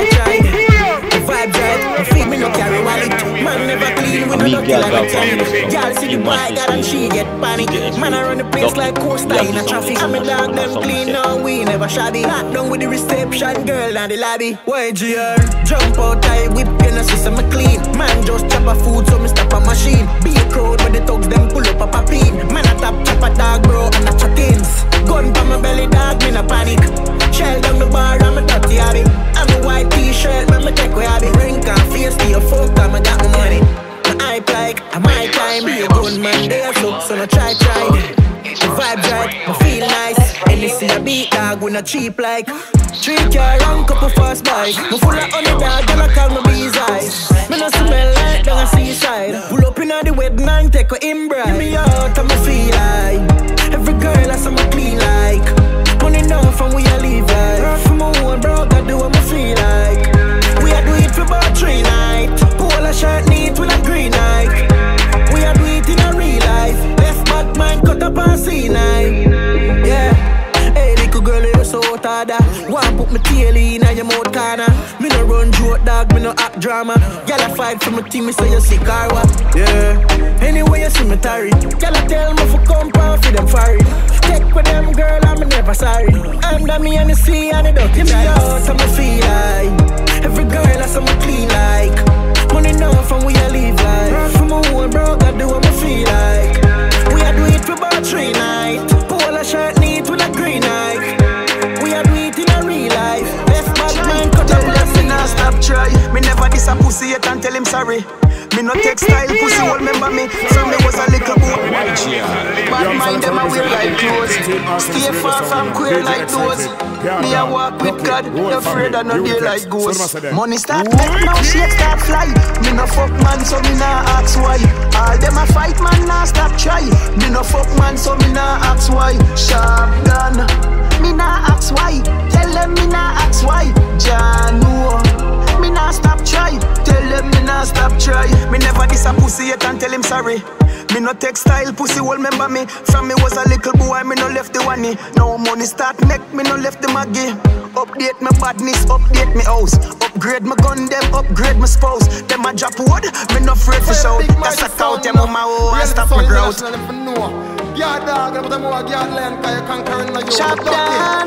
The vibe right, the feed me no carry wallet. Man never clean with no dirty like a tank. Y'all see the boy got and she get panic. Man I run the place like Costa in a traffic. I'm a dog, them clean now, we never shabby. Lock down with the reception girl and the lobby. YGR, jump out, I whip in a system clean. Man just chop a food, so me stop a machine. Be a crowd with the thugs, them pull up a papine. Man a top chop a dog, bro, and a chat-ins. Gun pa my belly, dog, me no panic. Shell down the bar, I'm a dirty hobby. I'm a white t-shirt, man, me take way hobby. Ring and face to your folk, I got my money. My hype like, I my time. Be a good man there, so no try. The vibe right, I feel nice. And you see a beat dog, we not cheap like. 3 car and couple fast bike. Me full of honey dog, and I call me bees eyes. Me no smell like down a seaside. Pull up in the wedding and take a in-bride. Give me out and me feel like every girl has some clean like. Money now from we a live like. From my own bro, I do what me feel like. We a do it for about 3 nights. Pull a shirt neat with a green like. We a do it in a real life. Left bad mind cut up and see night. Yeah. Hey, little girl, you're so hard. Want put my tail in your mouth corner. Me no run joke dog, me no act drama. Y'all a fight for my team, me say you sick or what? Yeah. Anyway you see me tarry. Y'all a tell me for come pound for them furry. Take with them girl, I'm never sorry. Under me and the sea and the duck. Give me out and me feel like every girl has some clean like. Money now from we a live like. From my own bro, I do what me feel like. We a do it for about 3 nights. Pull a shirt neat with a green like. We a do it in a real life. Left bad mind cut up left. Me nah stop try. Me never diss a pussy yet and tell him sorry. Me no textile pussy won't remember me. From me was a little boy. Bad mind them a wear like clothes. Stay far from queer like those. Me a walk with God, no afraid of no day like ghosts. Money start make now shit start fly. Me no fuck man so me nah ask why. All them a fight man nah stop try. Me no fuck man so me nah ask why. Sharp gun, me nah ask why. Tell them me nah ask why. Janu, me nah stop try. Tell them me nah stop try. Me never diss a pussy yet and tell him sorry. Me no textile pussy will remember me. From me was a little boy, me no left the one. Now money start make me no left the Maggie. Update my badness, update me house. Upgrade my gun, them upgrade my spouse. Them a drop wood, me no afraid for shout. That's a count, them on my own and stop my growth. Yeah, dog, but I'm more yard land, cause you're conquering the youth. Shut down.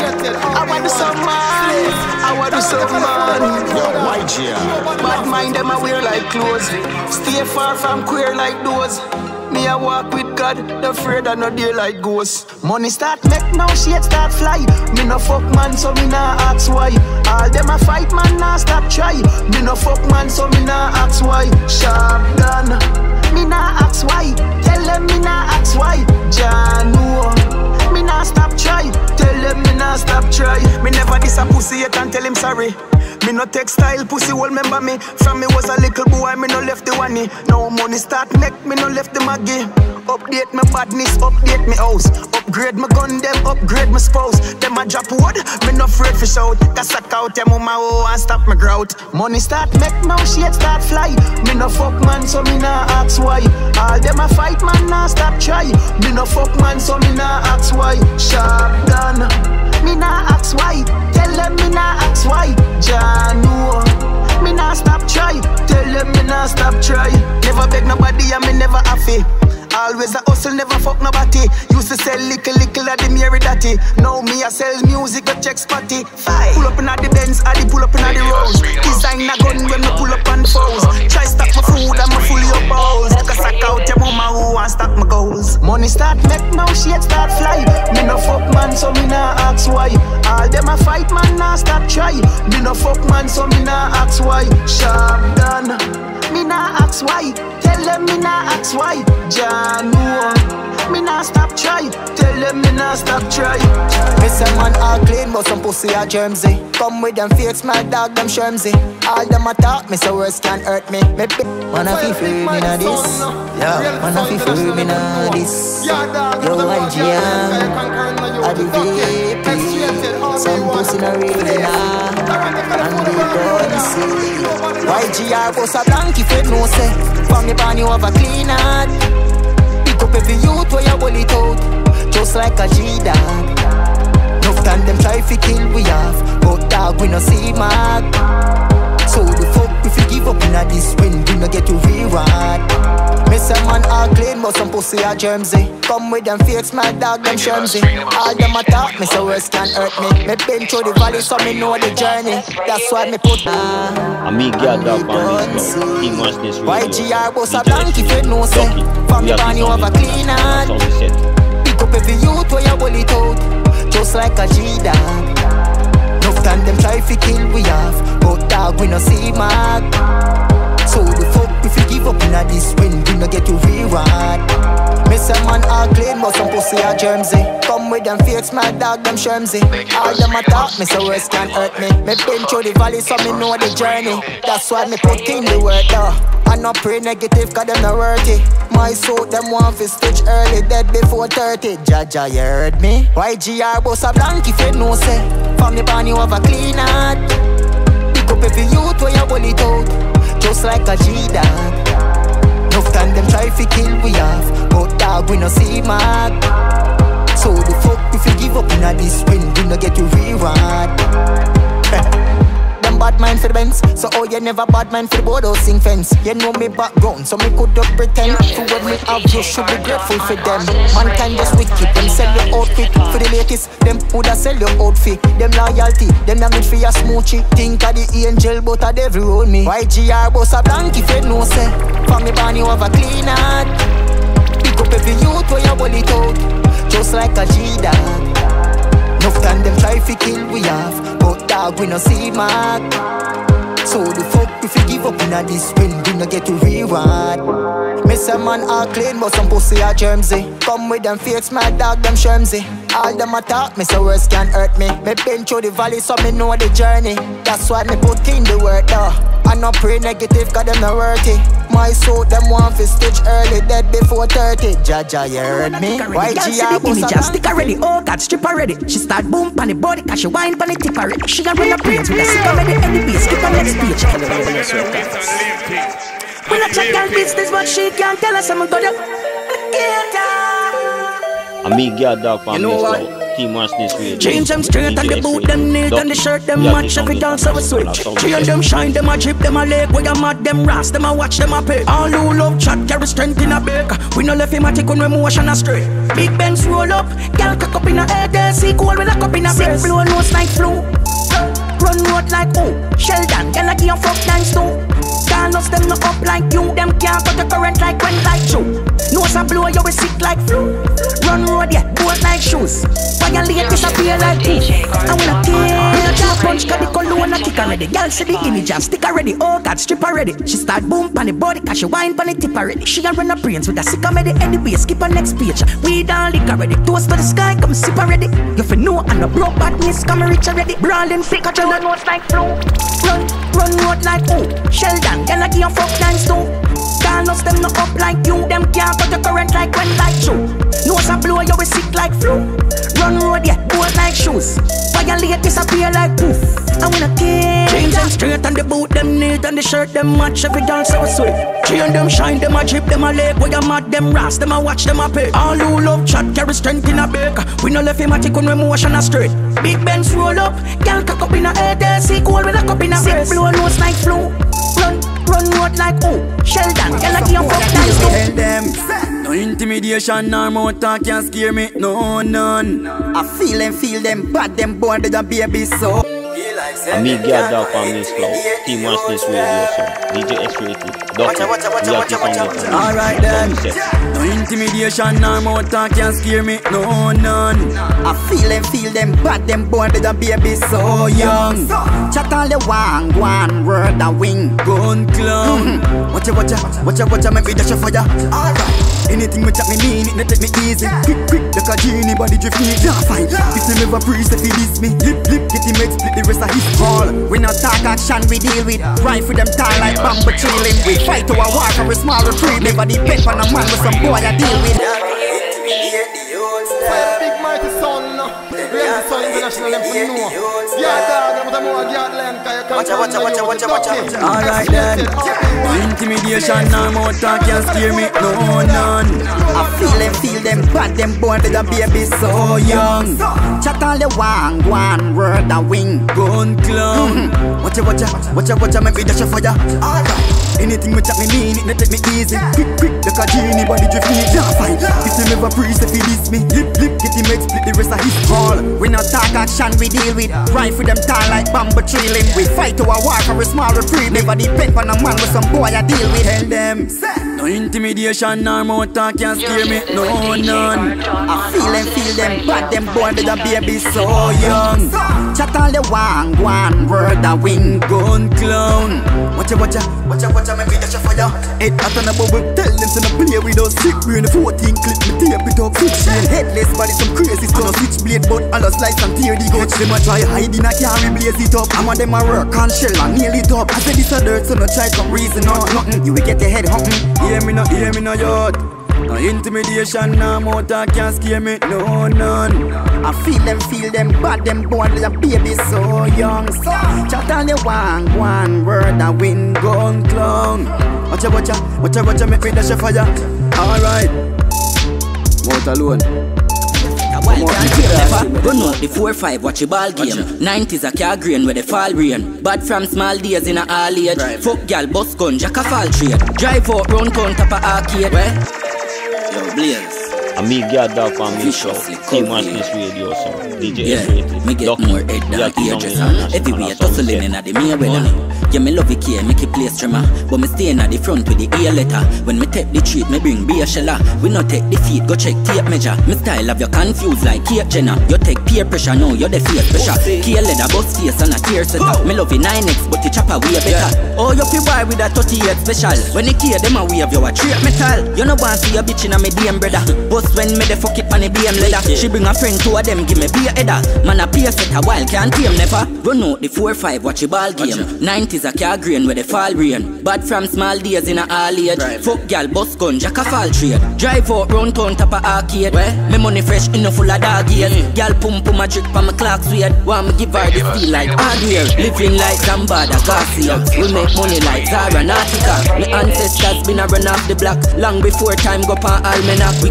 I want to some man. I want to some man. Bad mind them a wear like clothes. Stay far from queer like those. Me I walk with God, no afraid of no daylight ghosts. Money start make now shit start fly. Me no fuck man, so me nah ask why. All them a fight man, nah stop try. Me no fuck man, so me nah ask why. Sharp done, me nah ask why. Tell them me nah ask why. Janu, me nah stop try. Tell them me nah stop try. Me never diss a pussy yet and tell him sorry. Me no textile pussy will remember me. From me was a little boy, me no left the one. Now money start make me no left the maggie. Update my badness, update me house. Upgrade my gun, them upgrade my spouse. Them a drop wood, me no afraid for shout. Cause suck out them on my hoe and stop my grout. Money start make now shit start fly. Me no fuck man, so me nah ask why. All them a fight man, nah stop try. Me no fuck man, so me nah ask why. Sharp done, me nah ask why. Tell them me nah ask why. Janu, me nah stop try. Tell them me nah stop try. Never beg nobody and me never happy. Always a hustle, never fuck nobody. Used to sell little of the Mary Daddy. Now me I sell music, a check spotty. Pull up in the Benz, I pull up in the Rolls. Design a gun when me pull up on the foes. Try stop my food and me fully up balls. Cause I count your mama who want stop my goals. Money start make now shit start fly. Me no fuck man, so me nah ask why. All them a fight man, nah stop try. Me no fuck man, so me nah ask why. Sharp done, me nah ask why. Tell them me nah ask why. Janu, me nah stop try. Tell them me nah stop try. Me say man all clean, but some pussy are germsy. Come with them fakes, my dog them shermsy. All them a talk, me say words can't hurt me. Me man a feel free me na this. Yeah, man a feel free me na this. Yo YGM, I the VP. Some pussy na really nah, and they don't see. YGR boss a blank if you know say. From the barn you have a clean heart. Pick up every youth where you hold it out, just like a G-dog. Enough time them try to kill we have, but dog we no see mark. So the fuck if you give up in a this win, we no get to reward. Me say man all clean, but some pussy are germsy. Come with them fakes, my dog them shermsy. All them a talk, me say words can't hurt me. Me been through the valley, so me know the journey. That's why me put I'm me get dog on this floor. Team Marsness Radio. YGR boss a blank if you know say. From the barn you have a clean heart. Pick up every youth where you hold it out, just like a G-dog. Enough time them try to kill we have, but dog we no see mark. So the fuck if you give up in a this win, we no get to reward. Me say man all clean, but some pussy are germsy. Come with them fakes, my dog them shermsy. All them a talk, me say words can't hurt me. Me been through the valley, so me know the journey. That's why me put in the work though. I no pray negative, cause them no worthy. My soul, them want to stitch early, dead before 30. Jaja, you heard me? YGR boss a blank if you know say. From the barn you have a clean heart. Pick up every youth where you hold it out, just like a G-dog. Enough time them try to kill we have, but dog we no see mark. So the fuck if you give up in a this win, we no get to reward. Them bad mind for the Benz, so oh you never bad mind for the Bodo sing fence. You know me background, so me could up pretend. For what me have, you should be grateful for them. Mankind just wicked, them sell your outfit. For the latest, them woulda sell your outfit. Them loyalty, them not meant for your smoochie. Think of the angel, but a devil round me. YGR boss a blank if you know say. From the barn you have a clean heart. Pick up every youth where you hold it out, just like a G-dog. Enough time them try to kill we have, but dog we no see mark. So the fuck if you give up in a this win, we no get to reward. Me say man all clean, but some pussy are germsy. Come with them fakes, my dog them shermsy. All them a talk, me say words can't hurt me. Me been through the valley, so me know the journey. That's why me put in the work though. I no pray negative, cause them no worthy. My soul, them want to stitch early, dead before 30. Jaja, you heard me? YGR boss a just stick already, oh God, strip already. She start boom pan the body, cause she wine pan the tip already. She got run a praise with a sick already, and the bass, skip on next page. We not check her business, but she can't tell us I'm gonna get her. I'm me get dog from this floor. Team Marsness Radio. Change them straight and the boot, them neat and the shirt, them match. Every girl so we switch. Three of them shine, them a drip, them a leg. We a mad, them ras, them a watch, them a pay. All who love chat carry strength in a bake. We no left him a tick when we motion astray. Big Benz roll up, girl cock up in a head. They see cool with a cup in a breast. Sick blow nose like flu. Run road like oh, Sheldon, girl like you fuck dance too. Carlos them no up like you. Them can't cut the current like when like you. Nose a blow, you will sick like flu. Run road, yeah, boat like shoes. Violate, disappear like poof. I wanna kill. Jack punch, got the cologne, I kick already. Girl see the image and stick already. Oh God, strip already. She start boom on the body, cause she wine on the tip already. She a run her brains with a sick comedy anyway. Skip her next page. We don't lick already. Toast to the sky, come sip already. You fi know and the broke badness come rich already. Brawling sick, cut your nose like flu. Run road like who? Sheldon, girl like you fuck dance too. Carlos them no up like you. Them can't cut the current like when like you. Nose a blow, you will sick like flu. Run road, yeah, boat like shoes. Violate, disappear like poof. I wanna kill. Change them straight and the boot them neat and the shirt them match. Every dance so sweet. Chain them shine, them a drip, them a leg. Where you mad, them ras, them a watch, them a pay. All who love chat carry strength in a bake. We no left him a tick on emotion a straight. Big Benz roll up, girl cock up in a head. See cool with a cup in a sick blow, nose like flu. Run road like who? Sheldon, girl like you fuck dance too. Tell them, no intimidation nor more talk can scare me, no none. I feel them, bad them born they a baby so. I'm me Gad Dog from Mixcloud, Team Onceness Radio Show, DJ X-Rated, Doctor, Reality Sound. Alright then, no intimidation nor more talk can scare me, no none. I feel them, bad them born they a baby so young. Chat all the one word a wing gun clown. Watch ya, maybe dash a fire. Alright, anything me chat me mean it, no take me easy. Quick, like a genie body drift me, yeah fine. If you never priest if you diss me, lip, get him split the rest of his ball. We not talk action, we deal with. Rifle them tie like bamboo trailing. We fight to a war for a small retreat. Never depend on a man with some boy I deal with. Big mighty son, Reality Sound International, them for know. Yeah, dog, I'm more Gad Land, cause you can't. Alright then, no intimidation nor more talk can scare me, no none. I feel them, bad them born they a baby so young. Chat all the one word a wing gun clown. Watch ya, maybe dash a fire. Alright, anything me chat me mean it, no take me easy. Quick, like a genie body drift me, yeah fine. If you never priest if you diss me, lip, get him split the rest of his ball. We not talk action, we deal with. Rifle them tie like bamboo trailing. We fight to a war for a small reprieve. Never depend on a man with some boy I deal with. Tell them, no intimidation nor more talk can scare me, no none. I feel them, bad them born they a baby so young. Chat all the one word a wing gun clown. Watch ya, maybe dash a fire. Head out on a bubble, tell them to no play with us. Sick brain 14 clip, me tape it up. Fiction, headless body, some crazy stuff. Switchblade, but all a slice and tear the guts. Them a try hide in a car, we blaze it up. I'm a them a work and shell and nail it up. I said this a dirt, so no try come reason or nothing. You will get your head hunting. Hear me no yacht. No intimidation, no more talk can scare me, no none. I feel them, bad them born like a baby so young. Chat on the one word a win gun clown. Watch ya, make me dash a fire. Alright, mouth alone. Run out the 4-5, watch a ball game. 90s a car grain where they fall rain. Bad from small days in a all age. Fuck gal, bus gun, jack a fall trade. Drive out round town, top a arcade. Yo, Blaze. I'm me Gad Dog from Mixcloud, Team Onceness Radio Show, DJ X-Rated, me get more head down eardress. Everywhere tussling in the mere weather. Yeah, me love it here, make it play trimmer. But me stay in at the front with the ear letter. When me take the treat, me bring beer sheller. We not take the feet, go check tape measure. Me style have you confused like Kate Jenner. You take peer pressure, now you're the face pressure. Key leather, bust face and a tear setter. Me love it 9X, but the chopper way better. Oh, you feel boy with a 38 special. When the key them a wave, you a straight metal. You no want see a bitch in a me DM brother. When me de fuck it on the BM leather. She bring a friend two of them, give me beer header. Man a play set a while, can't tame never. Run out the 4-5, watch a ball game. 90s a car grain where they fall rain. Bad from small days in a all age. Fuck gal, bus gun, jack a fall trade. Drive out round town, top a arcade. Me money fresh, enough full of dog ears. Gal pum a trick pa my clocks weird. Want me give her the feel like hardware. Living like Zambada Garcia. We make money like Zara Nautica. My ancestors been a run off the block long before time go pan almanac. We call it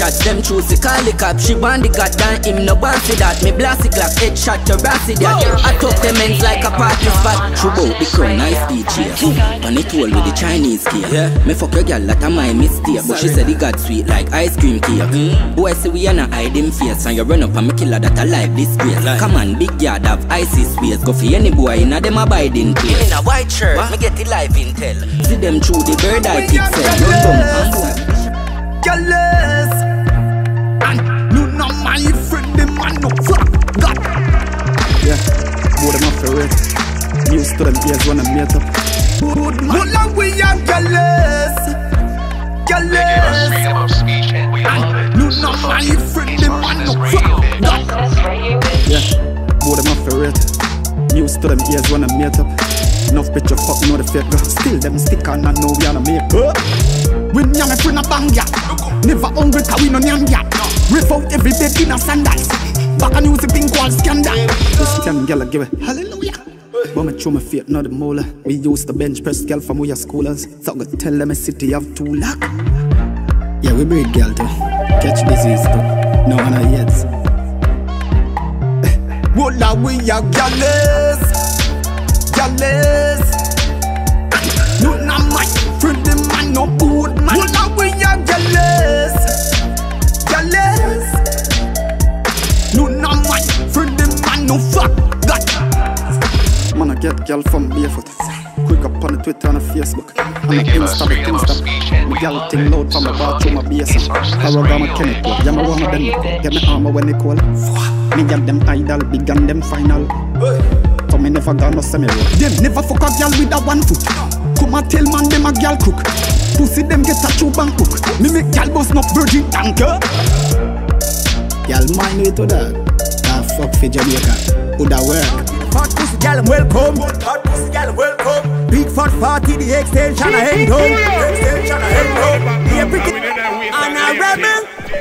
shots, them choose to call the cop. She want the goddamn him, no want see that. Me blast the clock, headshot to brassy that. I took them ends like a party spot. She bout the crown, nice DJ. On it all with the Chinese key. Me fuck your girl, that a my mistake. But she said he got sweet like ice cream cake. Boy say we ain't hide him face, and you run up and me kill her that a life disgrace. Come on, big yard have icy space. Go for any boy in a them abiding place. In a white shirt, me get the life intel. See them through the bird eye pixel. Run down Jealous, and you know my friend, the man no fuck God. Yeah, both them off the rate. News to them ears when I meet up. Good man, we are jealous, jealous. And you know my friend, the man no fuck God. Yeah, both them off the rate. News to them ears when I meet up. Enough picture fuck know the fake girl. Still them stick on and know we on a make up. We nyam a friend a bang ya. Never hungry cause we no nyam ya. Riff out every day in a sandals. Back a news a thing called scandal. This can girl give it hallelujah. But me throw my feet not the molar. We used to bench press girl from we are schoolers. So I go tell them a city have 2 lakh. Yeah, we breed girl too. Catch disease too. No one of yet. Wola we are jealous, jealous. No na my friend the man no good man. Wola we are jealous, jealous. No na my friend the man no fuck God. Man I get girl from barefoot. Quick up on the Twitter and the Facebook. And the Insta, the Insta. Me girl thing loud from my bathroom, my basin. Harrogama chemical. Yeah, me wanna them. Get me armor when they call. Me get them idol, big and them final. So me never gonna semi road. Them never fuck a girl with a 1 foot. Come and tell man them a girl cook. Pussy them get a true bank cook. Me make girl bust no virgin tanker. Girl mind me to that. That fuck for Jamaica. Would that work? Fat pussy gal welcome. Fat pussy gal welcome. Big fat party, the extension a head home. Extension a head home. The pretty and a rebel.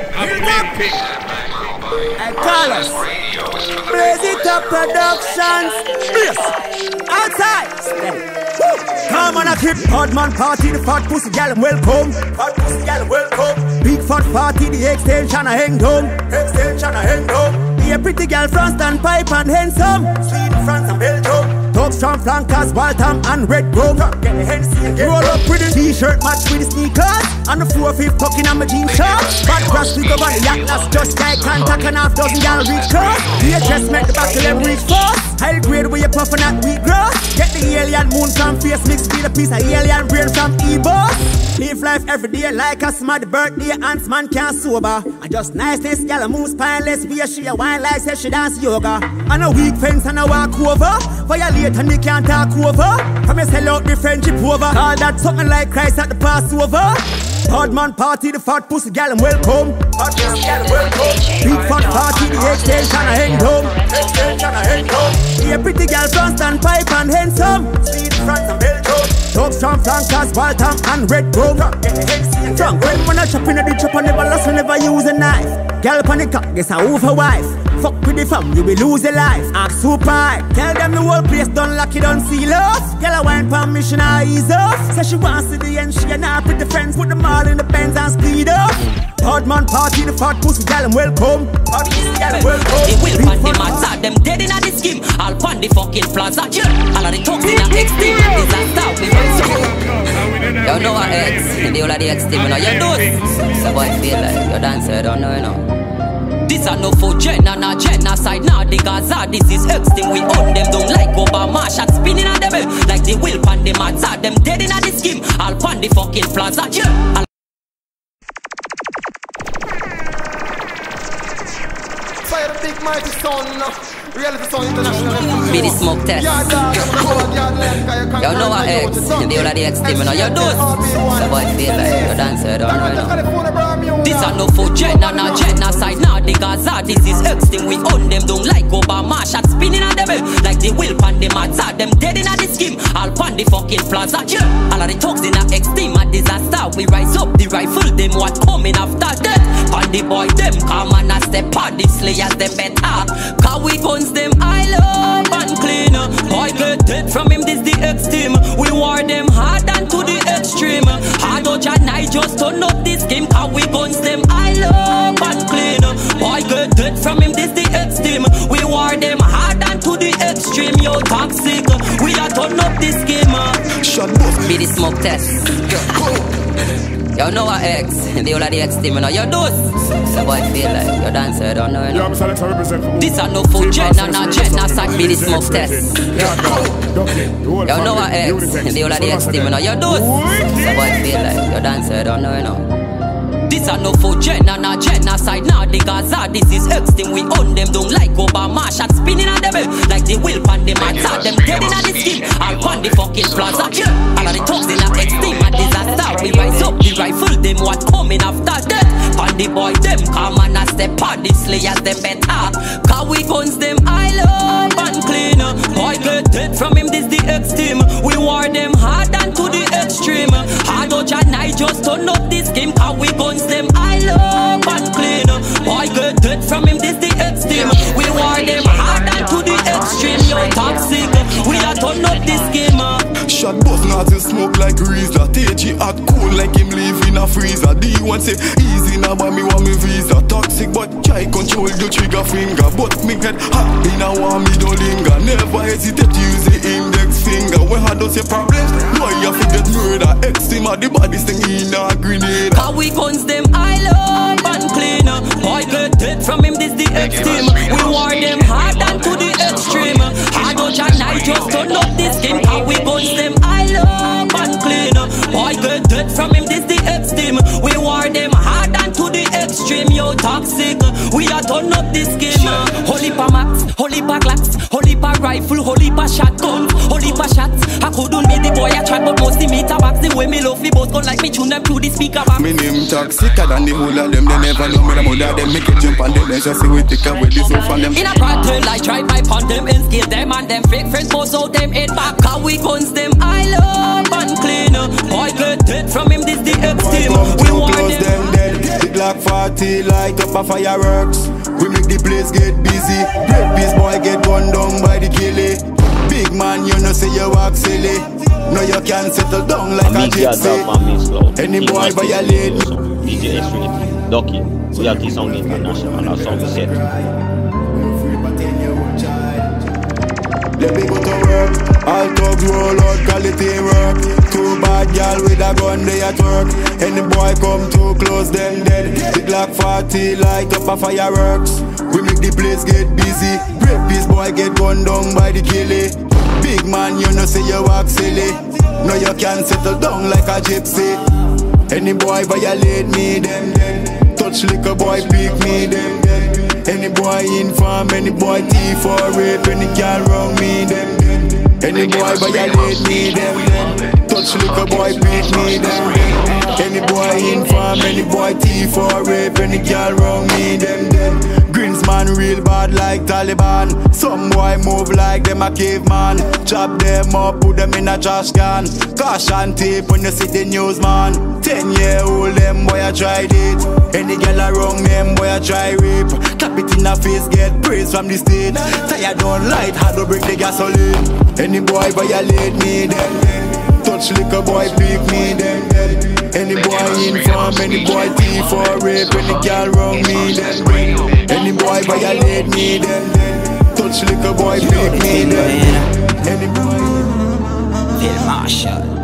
I call us Blaze It Up Productions. Yes. Outside. Come on a keep hard man party, the fat pussy gal welcome. Fat pussy gal welcome. Big fat party, the extension a hang home. Extension a hang home. A pretty girl from Standpipe and handsome. Sweden, France and Belgium. Talks from flankers, Waltham and Red Grove. Get the Hennessy. Roll up with the t-shirt match with the sneakers. And the 4/5 tucking on my jean shorts. Bad grass we go on the yacht, that's just like contact and half dozen gal reach cross. The just make the back of them reach fast. High grade where you puffin' at wheat grass. Get the alien moon from face mix with a piece of alien brain from E-Boss. Live life every day like a smart birthday, ants man can't sober. And just niceness, gal a moose spineless, be a she a wine like say she dance yoga. And a weak fence and a walk over. Violate and they can't talk over. From you sell out the friendship over. Call that something like Christ at the Passover. Hard man party, the fat pussy gal and welcome. Fat pussy gal welcome. Big fat party, the extension a hang home. Extension a hang home. The pretty gal from Standpipe and handsome. Sweden, France and Belgium. Talks from flankers, Waltham and Red Grove. Drunk when I shop in the chop and never lost, never use a knife. Gal panic up, guess I over wife. Fuck with the fam, you will lose your life. Ask super high. Tell them the whole place don't lock it, don't seal off. Girl a wine permission, I ease off. Say she wants to the end, she and her pretty friends. Put them all in the Benz and speed up. Hard man party, the fat pussy gal and welcome. Fat pussy gal and welcome. They will pan the matter, them dead in the scheme. I'll pan the fucking plaza, yeah. All of the talks in the X-team. Disaster, we rise up. You know what X, the whole of the X-team, you know you do it. So boy feel like you dance, you don't know, you know. This are no for Jenna, na Jenna side, nah the Gaza. This is X-team, we own them, don't like Obama. Shot spinning at them, like the will pan the matter. Them dead in the scheme, I'll pan the fucking plaza, yeah. Fire the big mighty son, reality son international. Be the smoke test. You know what X, the whole of the X-team, you know you do it. So boy feel like you dance, you don't know. This are no for Jenna, na Jenna side, nah the Gaza. This is X-team, we own them, don't like Obama. Shot spinning at them, like the will pan the matter. Them dead in the scheme, I'll pan the fucking plaza, yeah. All of the talks in the X-team, a disaster. We rise up the rifle, them what coming after that. Pan the boy, them come and a step on the slayers, them better. Cause we guns them I love and clean. Boy get dead from him, this the X-team. We war them hard and to the extreme. Hard out and I just turn up this game. Cause we guns them I love and clean. Boy get dead from him, this the extreme. We war them hard and to the extreme. Yo toxic, we are turn up this game. Shut both. Be the smoke test. You know what X, the whole of the X team, you know your dose. So boy feel like your dancer, don't know, you know. This are no full genocide, be the smoke test. You know what X, the whole of the X team, you know your dose. So boy feel like your dancer, don't know, you know. This are no for genocide, now the Gaza, this is X-team, we own them, don't like Obama, shot spinning on the bell, like the wheel pan them, attack them, dead in the scheme, I'll pan the fucking plaza, all of the thugs in a X-team, a disaster, we rise up, the rifle, them what coming after death, pan the boy, them come and a step on the slayers, them better, cause we guns them, I love and clean, boy get dead from him, this the X-team, we war them hard and to the extreme, hard dodge and I just turn up this game, cause we guns them I love and clean. Boy get dead from him, this the X-team. We war them hard and to the extreme. Yo toxic, we are turn up this game. Shot both nozzle smoke like Rizla. TG hot cool like him live in a freezer. D1 say easy now but me want me visa. Toxic but try control the trigger finger. But me head hot in a want me don't linger. Never hesitate to use the index finger. When I don't say problems, no you forget murder. X-team are the baddest thing in a grenade. Cause we guns them I love and clean. Boy get dead from him, this the X-team. We war them hard and to the extreme. Hard dodge and I just turn up this game. Cause we guns them I love and clean. Boy get dead from him, this the X-team. We war them hard and to the extreme. Yo toxic, we are turn up this game. Holy pa max, holy pa glocks, holy pa rifle, holy pa shotgun, holy pa shots. I couldn't be the boy I tried, but mostly me tabax. The way me love me both gun like me tune them through the speaker box. Me name toxicer than the whole of them. They never know me the mother them. Make it jump on them. They just see we take away this off on them. In a cartel I drive by pon them and scale them and them fake friends post out them head back. Cause we guns them I love and clean. Boy get dead from him, this the X-team. We want them dead. The Glock 40 light up a fireworks. We make the place get busy. Break this boy get gunned down by the killie. Big man, you know say you walk silly. No you can't settle down like a gypsy. Any boy violate me. DJ X-Rated, Ducky, Reality Sound International, our sound set. Let me go to work. All thugs roll out quality work. Two bad gal with a gun they at work. Any boy come too close them dead. The Glock 40 light up a fireworks. We make the place get busy. Break this boy get gunned down by the killie. Big man you know say you walk silly. No you can't settle down like a gypsy. Any boy violate me them dead. Touch liquor boy pick me them dead. Any boy inform, any boy thief or rape, any girl wrong me them dead. Any boy violate me them dead. Touch liquor boy beat me them dead. Any boy inform, any boy thief or rape, any girl wrong me them dead. Grins man real bad like Taliban. Some boy move like them a caveman. Chop them up, put them in a trash can. Caution tape when you see the news man. 10-year-old them boy I tried it. Any girl around them boy I try rape. Clap it in the face, get praise from the state. Tire don't light, hard to break the gasoline. Any boy violate me them. Touch liquor boy pick me them. Any boy inform, any boy thief or rape, any girl wrong me them. Any boy violate me them. Touch liquor boy pick me them. Any boy Phil Marshall.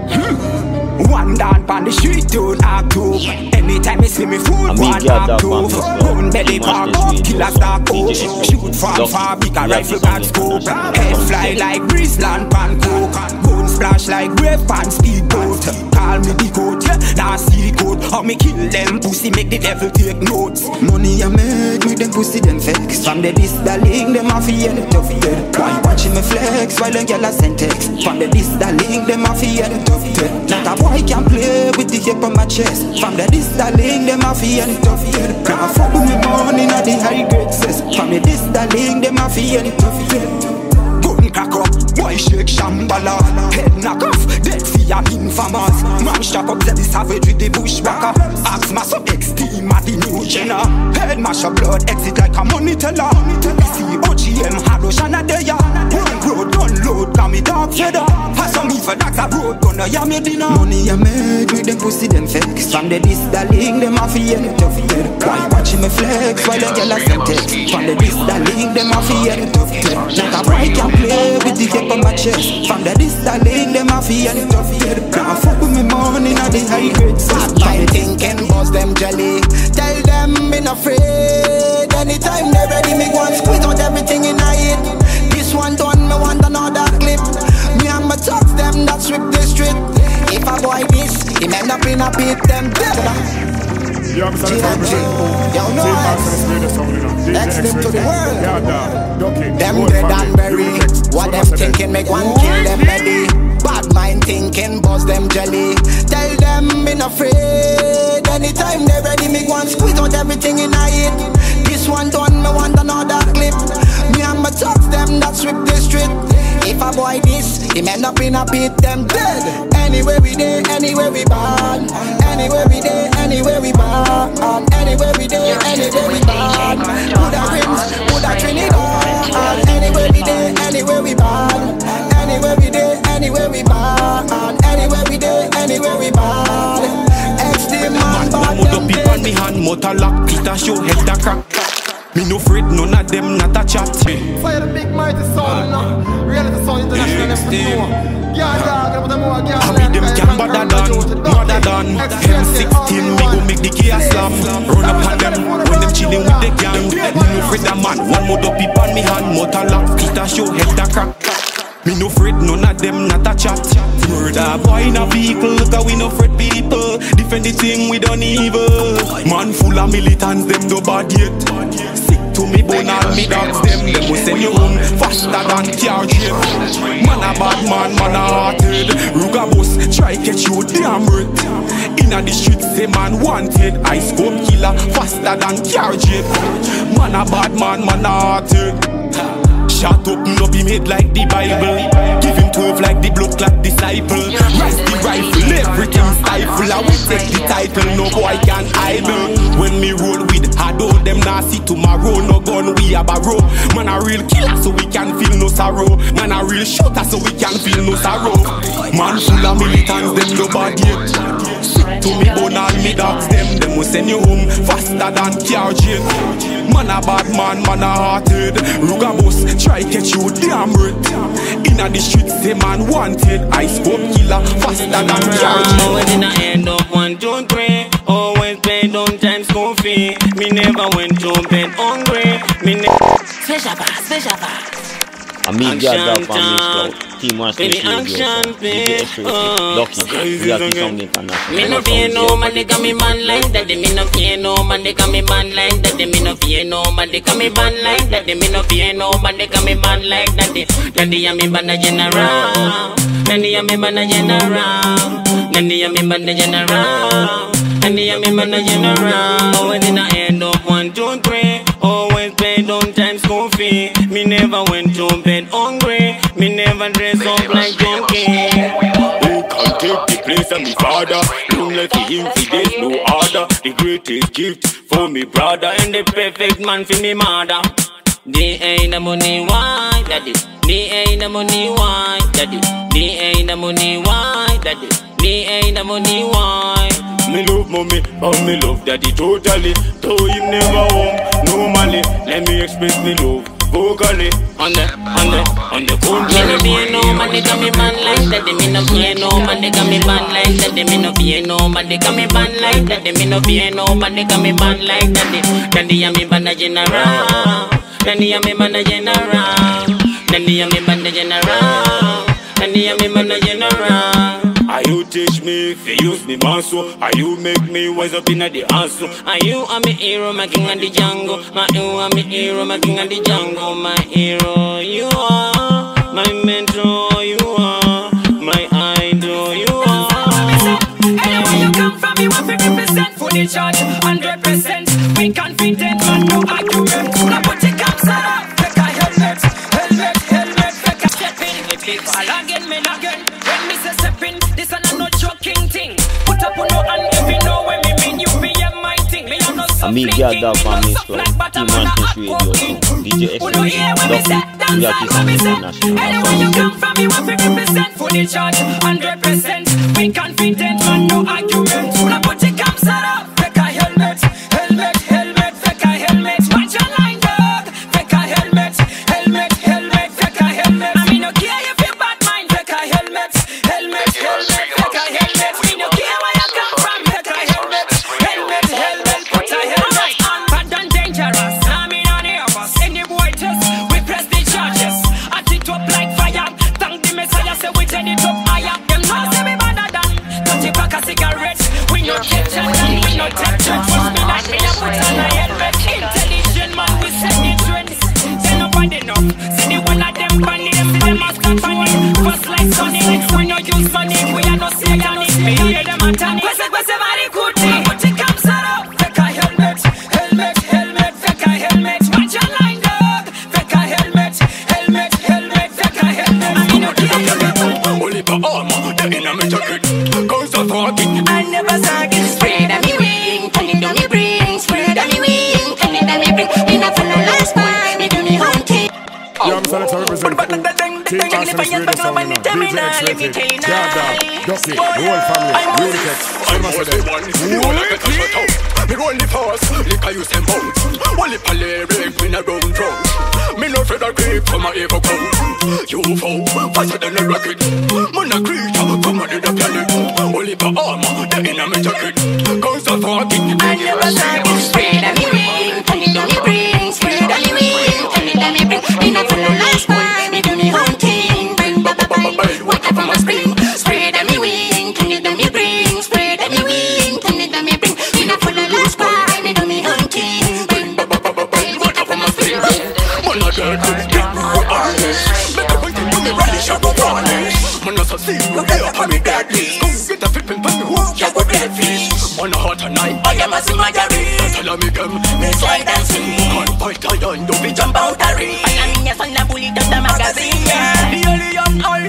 One down on the street, don't act too. Anytime you see me fool, one act too. Gun belly park up, killers dark out. Shoot from far, big a rifle got scope. Head fly like Brisland pan coke. Gun splash like brave pan speedboat. Call me the coat, now see code. How me kill them pussy, make the devil take notes. Money I make, make them pussy them flex. From the this darling, them a feel the tough dead. Why watching me flex while them gyal a send text? From the this darling, them a feel the tough dead. Not a boy can play with the hip on my chest. From the this darling, them a feel the tough dead. Can't fuck with me money, not the high grade cess. From the this darling, them a feel the tough dead. Crack up, boy shake shambhala. Head knock off, dead for your infamous. Man strap up the savage with the bushwhacker. Axe mass up X-team at the new Jenna. Head mash up blood, exit like a money teller. We see OGM, Harosh and Adeya. Run road, gun load, got me dog feather. Has some rifle, that's a road gunner, yeah me dinner. Money you made with them pussy, them flex. From the this, the link, them off here, tough head. Why watching me flex while them girl a send text? From the this, the link, them off here, tough head. Like a boy can play with the tape on my chest. From the this, the link, them off here, tough head. Now fuck with me money, now the high grade. I thinking bust them jelly. Tell them me not afraid. Anytime they ready, me go and squeeze out everything in a hit. This one done, me want another clip. Me and my thugs, them that sweep the street. If I boy this, he end up in a pit, them dead. Yo, no Exit to the world. Them dead and buried. What them thinking, make one kill them ready. Bad mind thinking, buzz them jelly. Tell them me not afraid. Anytime they ready, me go and squeeze out everything in a hit. This one done, me want another clip. Me and my thugs, them that sweep the street. If I boy this, he end up in a pit, them dead. Anywhere we day, anywhere we born. Anywhere we day, anywhere we born. Anywhere we day, anywhere we born. Buddha rims, Buddha Trinidad. Anywhere we day, anywhere we born. Anywhere we day, anywhere we born. Anywhere we day, anywhere we born. XD man, bad them dead. On me hand, motor lock, Peter show head da crack. Me no afraid, none of them not a chat. Fire the big mighty sound, no. Reality Sound International, I be them can better than M16, me go make the gear slam. Run up on them, when them chilling with the gang. Me no afraid that man, one more up on me hand. Motor lock, Peter show head da crack. Me no afraid, none of them not a chat. Murder boy in a vehicle, cause we no afraid people. Defend the thing we done evil. Man full of militants, them no bad yet. Sick to me bone and me dogs, them will send you home faster than car jet. Man a bad man, man a hearted. Ruga boss, try catch you damn right. Inna the streets, say man wanted. I scope killer faster than car jet. Man a bad man, man a hearted. Shut up, no be made like the Bible. Give him 12 like the blood clot disciple. Rise the rifle, everything stifle. I will take the title, no boy can idle. When me roll with Hado, them nah see tomorrow. No gun, we a borrow. Man a real killer, so we can feel no sorrow. Man a real shooter, so we can feel no sorrow. Man full of militants, them no bad yet. Sick to me bone and me dogs, them will send you home faster than car jet. Man a bad man, man a hearted. Ruga boss, try catch you damn right. Inna the streets, say man wanted. I scope killer faster than car jet. Always in the end of 1, 2, 3. Always paid on time school fee. Me never went to bed hungry. Me never. Special pass. Amiga Dog from Miss Cloud, Team Washington Radio, DJ X-Rated, Ducky, Reality Sound International. Me no fear no man, they got me man like that. Me no fear no man, they got me man like that. Me no fear no man, they got me man like that. Me no fear no man, they got me man like that. Daddy and me man a general. Daddy and me man a general. Daddy and me man a general. Daddy and me man a general. Always in the end of 1, 2, 3. Always paid on time school fee. Me never went to bed hungry. Me never dress up like junkie. Who can take the place of me father? Don't let him see there's no order. The greatest gift for me brother and the perfect man for me mother. They ain't the money, why daddy? They ain't the money, why daddy? They ain't the money, why daddy? They ain't the money, why? Me love mommy, but me love daddy totally. Though him never home, normally. Let me express me love vocally. On the Me no fear no man, they got me man like that. Me no fear no man, they got me man like that. Me no fear no man, they got me man like that. Me no fear no man, they got me man like that. Daddy and me man a general. Daddy and me man a general. Daddy and me man a general. Daddy and me man a general. Are you teach me if you use me muscle? Are you make me wise up in the answer? Are you are my hero, my king of the jungle? My you are my hero, my king of the jungle. My hero, you are my mentor, you are my idol, you are. Anywhere you come from, you want to represent. Fully charged, 100%. We confident, man, no argument. Now put it comes up, take a helmet, take a step in. Fall again, men again. When me say step in, this and no joking thing. Put up on no hand if you know when me mean you be my thing. Me have no Amiga Dog from Miss Cloud, Team Washington Radio, DJ X-Rated, Reality Sound International. Anywhere you come from, you have to represent for the charge 100%. We confident, man, no argument. Now put it comes out of take a helmet, helmet, helmet, take a helmet. Watch your line, dog. Take a helmet, helmet, helmet, take a helmet. I mean, no care if you bad mind, take a helmet, helmet, helmet, take a helmet. We no care where you come from, take a helmet, helmet, helmet, put a helmet on. Bad and dangerous, I mean on the bus. Any boy test, we press the charges. I it up like fire. Thank the Messiah, say we turn it up higher. Them know say we better than 30 pack of cigarettes. We no get chat and we no take chat. What's me like me a put on a helmet. Intelligent man, we set the trends. They no bad enough. See the one of them bunny, them see them as company. First like sunny, we no use money. We are no satanic. Me hear them a tonic. What's everybody good thing? But it comes out of take a helmet, helmet, helmet, take a helmet. Watch your line, dog. Take a helmet, helmet, helmet, take a helmet. I mean, no care. Only for armor, the enemy jacket. Goes up for it. I never saw it. Spread on me ring, turn it on me bring. Spread on me ring, turn it on me bring. Me not for no last one, me do me hunting. Yeah, I'm select to represent Team Arsenal Radio Sound now. DJ X-Rated, Garda, Ducky, the whole family, Unitex. I'm a say Me roll the fast, liquor use them bounce. Only lyric, me no round round. Me no afraid of creep from my evil coat. You fool, faster than a rocket. Man a creature, come on in the planet. Only for armor, the enemy jacket. Goes up for it. I never saw it. Spread on me ring, turn it on me bring. Spread on me ring, turn it on me bring. Me not for no last one, me do me hunting. Bring ba ba ba, whatever my spring. Spread on me ring, turn it on me bring. Spread on me ring, turn it on me bring. Me not for no last one, me do me hunting. Bring ba ba ba, whatever my spring. Man a dirty, we honest. Make a point to me, really sharp up honest. Man a so see, you play up on me deadly. Come get a flipping pan me hook, yeah we dead fish. Man a hot tonight, I am a simajari. Tell me come, me slide and swing. Can't fight a young, don't be jump out a ring. I am in your son, a bullet of the magazine. The alien eye,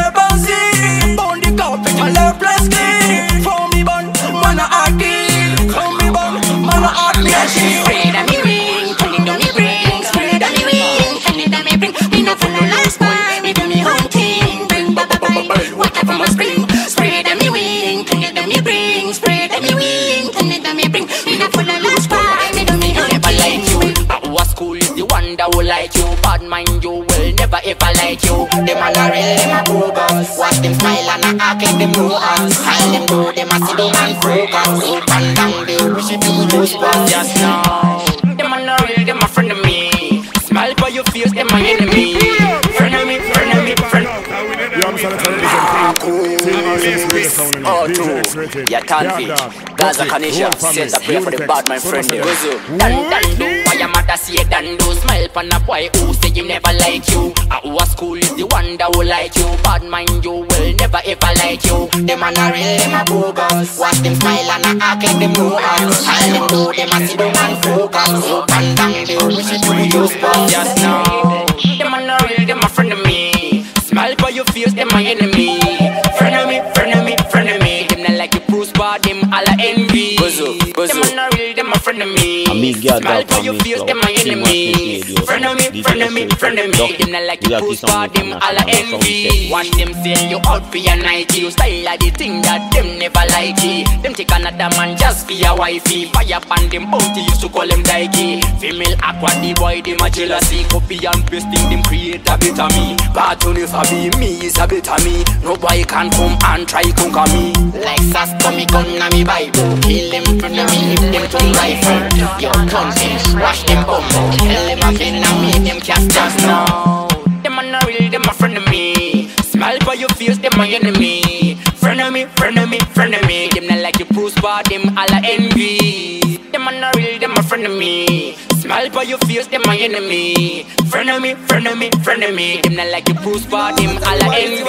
Serbancy. Bound the carpet, I love plastic. For me bun, man a hard kill. For me bun, man a hard machine. Spread on me ring, turn it on me bring. Spread on me ring, turn it on me bring. Me no for no last one, me do me hunting. Bring ba ba ba, whatever my spring. Spread on me ring, turn it on me bring. Spread on me ring, turn it on me bring. Me no for no last one, me do me hunting. Never like you, our school is the one that will like you. Bad mind you will never ever like you. Them a real, them a bogus. Watch them smile and a act like them know us. All them know them a sit down and focus. Up and down they wish it to lose us. Just now, them a real, them a friend of me. Smile for your face, them my enemy. Friend of me, friend of me, friend of me. Yeah, I'm select to represent Team Arsenal Radio Sound now. DJ X-Rated, Yeah, Tanfish, Gaza Kanisha, send a prayer for the bad man friend there. Dan do, why your mother say Dan do. Smile for a boy who say him never like you. Our school is the one that will like you. Bad mind you will never ever like you. Them a real, them a bogus. Watch them smile and a act like them know us. All them do, them a sit down and focus. Up and down they wish it to use us. Just now, them a real, them a friend of me. Smile for your face, them my enemy. Friend of me, friend of me, friend of me. Them not like you prosper, them all a envy. Them a real, them a friend of me. Smile for your face, them my enemy. Friend of me, friend of me, friend of me. Them not like you prosper, them all a envy. Watch them sell you out for your Nike. You style like the thing that them never like it. Them take another man just for your wifey. Fire pan them bounty, used to call them Dikey. Female aqua, the boy, them a jealousy. Copy and pasting, them create a bit of me. Cartoon if I be me, is a bit of me. No boy can come and try conquer me. Like Sas me gun na me Bible. Kill them from the me, hit them to rifle. Yo, country, wash them bumbo. Tell them again and make them cast just now. Them a no real, them a friend of me. Smile for your face, them my enemy. Friend of me, friend of me, friend of me. Them not like you prosper, them all a envy. Them a no real, them a friend of me. Smile for your face, them my enemy. Friend of me, friend of me, friend of me. Them not like you prosper, them all a envy.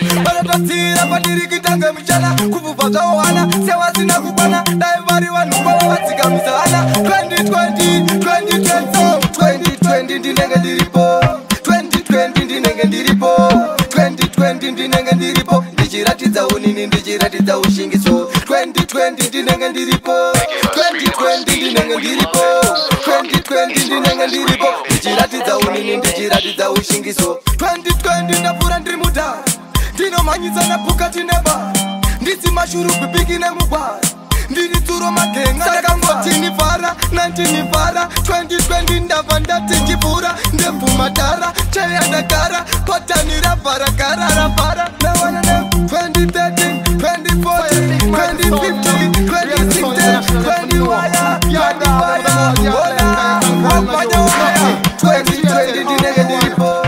Ndichiratidza unini ndichiratidza ushingiso 2020 ndinenge ndiripo 2020 ndinenge ndiripo 2020 ndinenge ndiripo ndichiratidza inini ndichiratidza ushingiso 2020 ndapfuura ndiri mudhara ndinomhanyisa napukati neba ndisi mashuru bibiki nemugwara ndiri tsuro magenga ndakangotini fara 19 fara 2020 ndabva ndati chipfuura ndebvumatara chayandagara patani rabharakara rafara nawana ne 2013 2014 2015 2016 20waya yadiwaya waya wapanya waya 2020 ndinenge ndiripo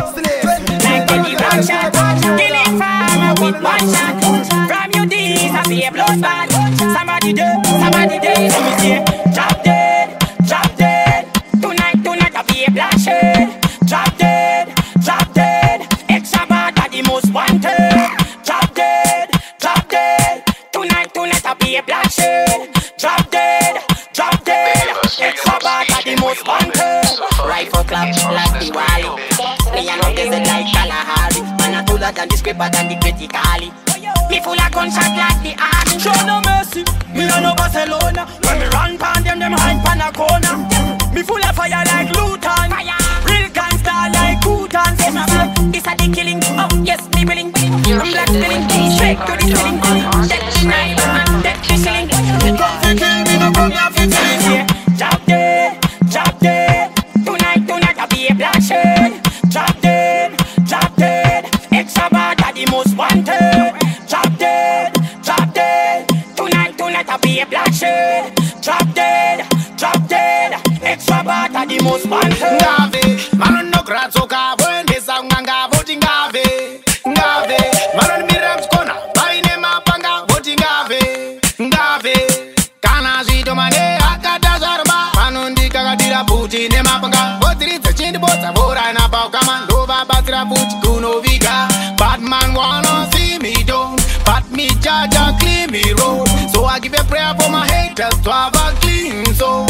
with one shot from your days, I see a blood bad. Somebody there, let me see. Drop dead. Tonight, I be a black shirt. Drop dead. Extra bad, are the most wanted. Drop dead. Tonight, I be a black shirt. Drop dead. Extra bad, are the most wanted. Rifle clap like Diwali. Me and no desert like Kalahari. Man a taller than the scraper than the critically. Me full of gunshot like the army. Show no mercy, me no Barcelona. When me run pan them hide pan a corner. Me full of fire like Luton. Real gangster like Kutan. This a the killing, oh yes, me willing. I'm black spilling, straight to the ceiling. Death the knife and death the shilling. Come to kill me, no come here for killing. Drop dead. Tonight I be a black shirt. Drop dead. Extra bad are the most wanted. Drop dead. Tonight I be a black shirt. Drop dead. Extra bad are the most wanted. Ngave, manon no grazo ka wende sanganga voti ngave. Manon mirams kona, baine mapanga voti ngave. Kana zito mane akata zarba, manon di kakatira puti ne mapanga. Voti chindi bota vora na pau kama, lova batira puti kuno vika. Batman wanna see me down, but me jaja clean me road. So I give a prayer for my haters to have a clean soul.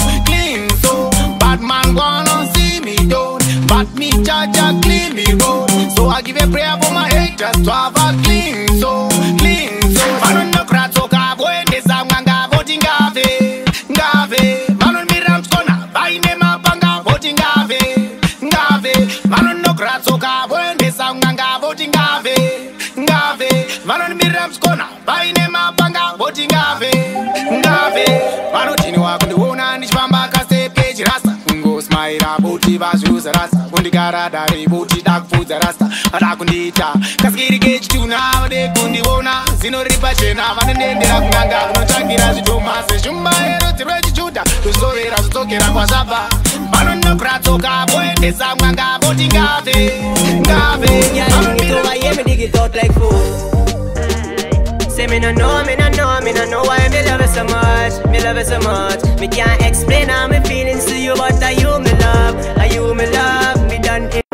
Batman wanna see me down, but me jaja clean me road. So I give a prayer for my haters to have a clean soul. Manon no crowd so ka wende sanganga voti ngave. Manon mirams kona, baine mapanga voti ngave. Manon no crowd so ka wende sanganga voti ngave. Manon mirams kona, baine mapanga voti ngave. Manotini wako ndiwona ndichifamba kastepeji rasta. Ngosmaira buti vashuza rasta. Kundigara dari buti dakufudza rasta. Adakundita kaskiri kechi tuna vade kundiwona. Zinoripa chena vanondendera kunganga. Kunotangira zvitomase shumba erudzi rwechijuda. Kuzovera zvitsokera kwazvabva. Manonokratsoka voendesa mwanga voti ngave. Yeah, me dig it out like food. Say me no know why me love it so much. Me can't explain how me feelings to you, but are you me love, me done it.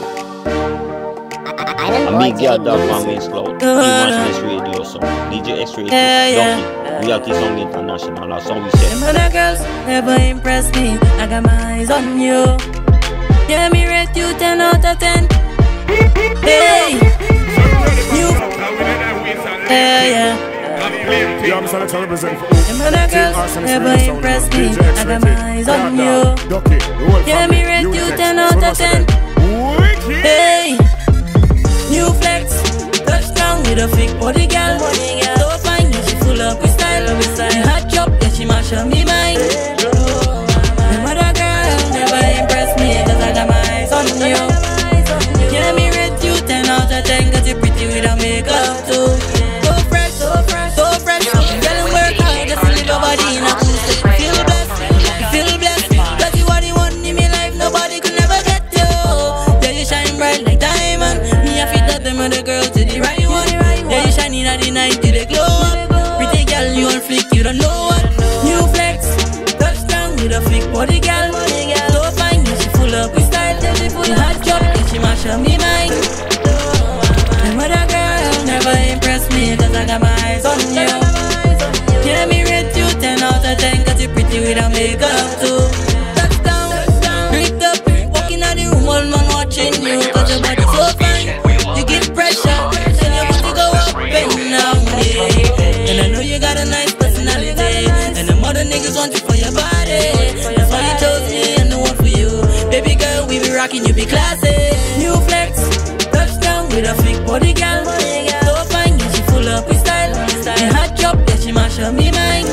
A big girl dog from Miss Cloud. Team Washington's radio song. DJ X-Rated, Donkey, Reality Song International. That's how we say. Them other girls never impress me. I got my eyes on you. Yeah, me rate you 10 out of 10. Hey, you. Yeah. Them other girls never impress me. I got my eyes on you. Yeah, me rate you 10 out of 10. Hey, new flex, touchdown with a fake body girl. So fine, yeah, she full of style. Hot chop, yeah, she mash up me mind. Them other girls never impress me, 'cause I got my eyes on you. Yeah, me rate you 10 out of 10, 'cause you're pretty with a makeup too. So fresh, girl, work hard just to live your body in a cool state. Feel blessed, 'cause you are the one in my life, nobody could never get you. Yeah, you shine bright like diamond. Me, I fit up them other girls to the right one. Yeah, you shining at the night till they glow up. Pretty girl, you on flick, you don't know what. New flex, touchdown with a fake body girl. So fine, yeah, she full up with style. The hot chop, yeah, she mash up me mind. Them other girl never impress me, 'cause I got my eyes on you. Yeah, me rate you 10 out of 10, 'cause you're pretty with a makeup too. Touchdown, rigged up, walking out the room, all man watching you, 'cause your body so fine. You give pressure, and your body go up and down, yeah. And I know you got a nice personality, and the mother niggas want you for your body. That's why you chose me and the one for you. Baby girl, we be rocking making you be classy. New flex, touchdown with a fake body girl. So fine, yeah, she full up with style. The hot chop, yeah, she mash up me mind.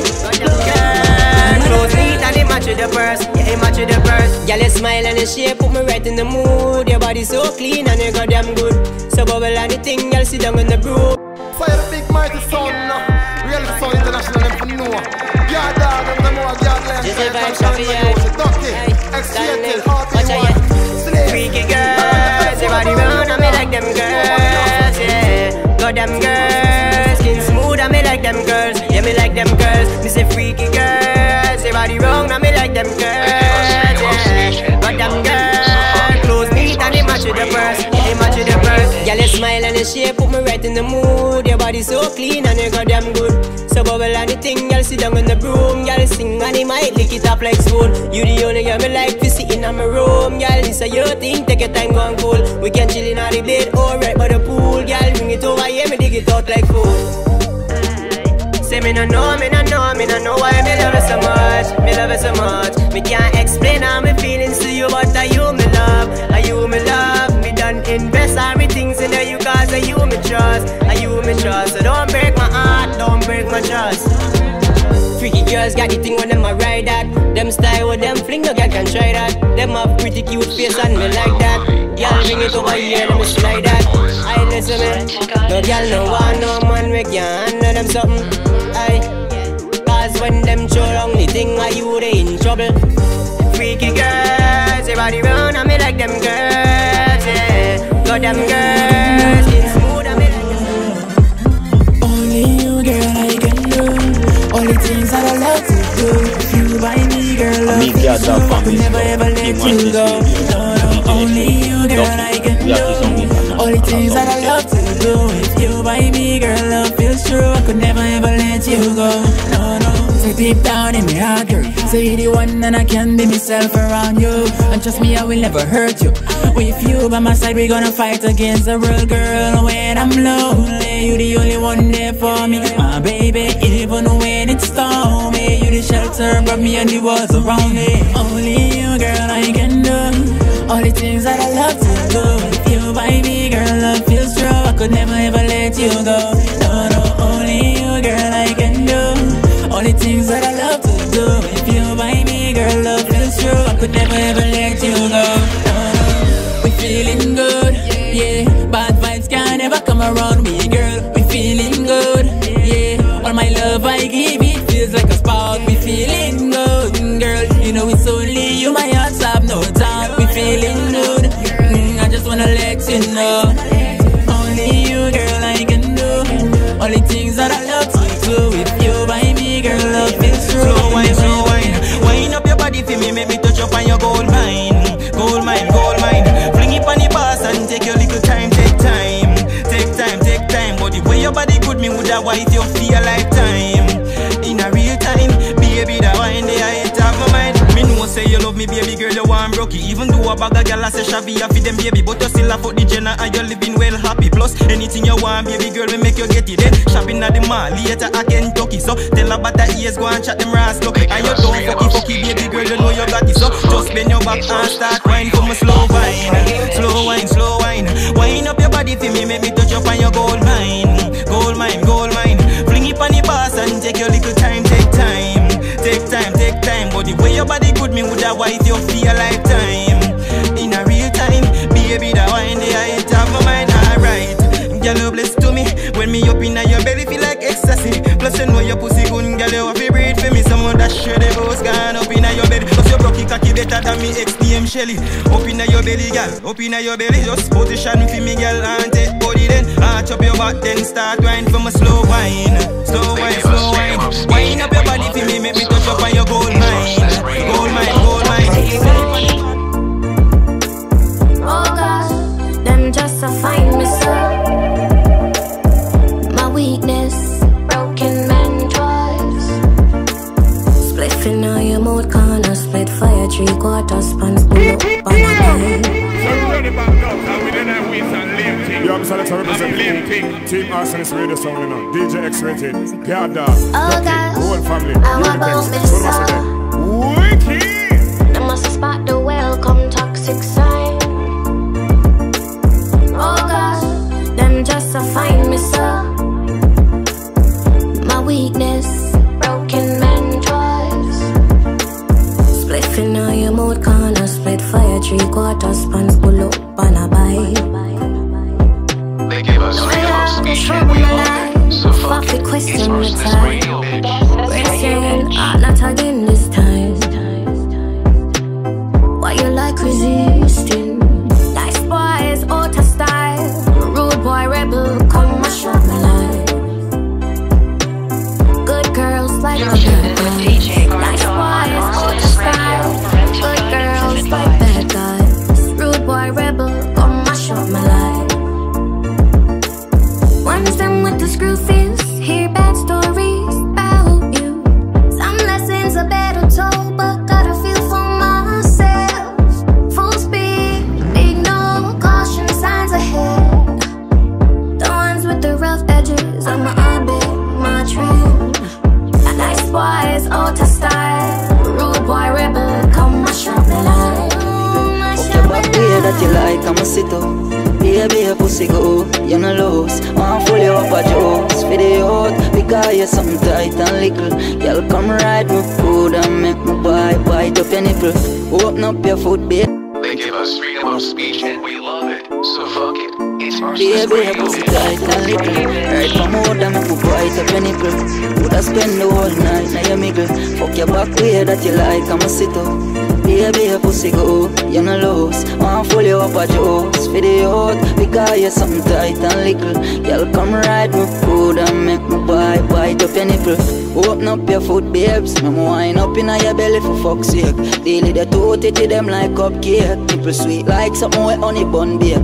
Clothes neat and they match with the purse. Yeah, it match with the purse. Girl, you smile and the shape put me right in the mood. Your body so clean and you goddamn good. So bubble and the thing, girl, sit down on the broom. Fire the big mighty sound, Reality Sound International, them for know. Yeah, dog, them the more God land. Just a vibe, Shafi, Ducky, X-rated, RP1. Freaky girls, your body round and me like them girls, yeah. Goddamn girls, skin smooth and me like them girls. Yeah, me like them girls. Me say freaky girls, your body round and me like them girls, yeah. Goddamn girls, clothes neat and they match with the purse. They match with the purse. Girl, you smile and the shape put me right in the mood. Your body so clean and you goddamn good. So bubble and the thing, girl, sit down on the broom. Girl, sing and he might lick it up like spoon. You the only girl me like to sit in my room. Girl, this a your thing, take your time, go and cool. We can chill in the bed, alright by the pool. Girl, bring it over here, me dig it out like food. Say me no know why me love it so much. Me love it so much. Me can't explain how me feelings to you, but are you me love? Are you me love? Me done invest all me things in you, cause are you me trust? Are you me trust? So don't break my heart, don't break my trust. Freaky girls got the thing when them a ride that. Them style with them fling, no girl can try that. Them have pretty cute face and me like that. Girl bring it over here, let me slide that. I listen me, no girl no want no man, we can't handle them something. Aye, cause when them show wrong the thing, are you they in trouble? Freaky girls, your body round and me like them girls, yeah. Got them girls, skin smooth and me like them. Only you, girl, I can do. All the things that I love to do. You by me, girl, love me so I could never ever let you go. No, only you, girl, I can do. All the things that I love to do. If you by me, girl, love feels true. I could never ever let you go. No, say deep down in my heart, girl, say the one and I can be myself around you. And trust me, I will never hurt you. With you by my side, we're gonna fight against the world, girl. When I'm lonely, you the only one there for me, my baby. Even when it's stormy, you the shelter, brought me and the walls around me. Only you, girl, I can do. All the things that I love to do. If you by me, girl, love feels true. I could never ever let you go. No, only you, girl, I can do. All the things that I love to do. If you by me, girl, love feels true. I could never ever let you go. We feeling good, yeah. Bad vibes can never come around me, girl. We feeling good, yeah. All my love I give, it feels like a spark. We feeling good, girl. You know it's only you, my hearts have no doubt. We feeling good, I just wanna let you know. Only you, girl, I can do. All the things that I love to do. If you by me, girl, love feels true. Slow wine, wind up your body for me, make me touch up on your gold mine. Gold mine, gold mine. Fling it on the pass and take your little time, take time. Take time, take time. But the way your body good, me woulda white you feel a lifetime. In a real time, baby, that wine there, I hit off my mind. Me know say you love me, baby girl, you want broke. Even though a bag of girl I say shabby, I feed them baby, but you still a fuck the Jenna and you living well happy. Plus anything you want, baby girl, we make you get it. Then shopping at the mall, later at Kentucky. So tell about the ears, go and chat them rascal. And you don't fucky, baby girl, you know you got it. So just bend your back and start wine for me slow wine. Slow wine, slow wine. Wind up your body for me, make me touch up on your gold mine. Gold mine, gold mine. Fling it on the pass and take your little time, take time. Take time, take time. But the way your body good, me woulda white you feel a lifetime. In a real time, baby, that wine there, I hit off my mind. Alright, girl, you bless to me. When me up inna your belly, feel like ecstasy. Plus you know your pussy good, girl, you have to breathe for me. Someone that share the house gone up inna your belly. Plus your broke cocky better than me ex-DM Shelly. Up inna your belly, girl, up inna your belly. Just position for me, girl, and take body then. Arch up your back, then start wine for my slow wine. Slow wine, slow wine. Wind up your body for me, make me touch up on your gold mine. Gold mine, gold mine. Oh God, them just to find me so. My weakness, broken man twice. Spliffing on your mouth corner, split fire 3/4 spans, pull up on a line. Yo, I'm Selector representing Team Arsonist Radio Sound, you know. DJ X-Rated, God Dog, the whole family, Unitex, so much of them. They must spot the welcome toxic sign. 3/4 span, pull up on a bike. They give us freedom of speech and we love it. So fuck it, it's Arsonist Radio, bitch. We're saying, not again this time. Why you like resisting? Nice boys, out of style. Rude boy, rebel, come mash up my life. Good girls like the bad guys. Nice boys, out of style. Good girls like bad guys. Rude boy, rebel, come mash up my life. One's them with the screw face. Hear bad stories about you. Some lessons are better told, but gotta feel for myself. Full speed, ignore caution signs ahead. The ones with the rough edges on my habit, my trend. A nice boy is out of style. Rude boy rebel, come mash up my life. Okay, but way that you like, I'ma sit up. Baby, your pussy go, you no lose. Want full you up a juice for the out, because you're something tight and little. Y'all come ride my food and make me bite up your nipple. Open up your foot, babe. They give us freedom of speech and we love it. So fuck it, it's Arsonist Baby, your Radio. pussy tight and little. Right from out and make me bite up your nipple. Woulda spend the whole night now you miggle. Fuck your back way that you like, I'ma sit up. Baby, your pussy go, you no lose. Want full you up a juice for the out, because you're something tight and little. Y'all come ride my food and make me bite up your nipple. Open up your foot, babes. Me wine up inna your belly for fuck's sake. Daily the tootie to them like cupcake. Nipple sweet like something with honey bun bake.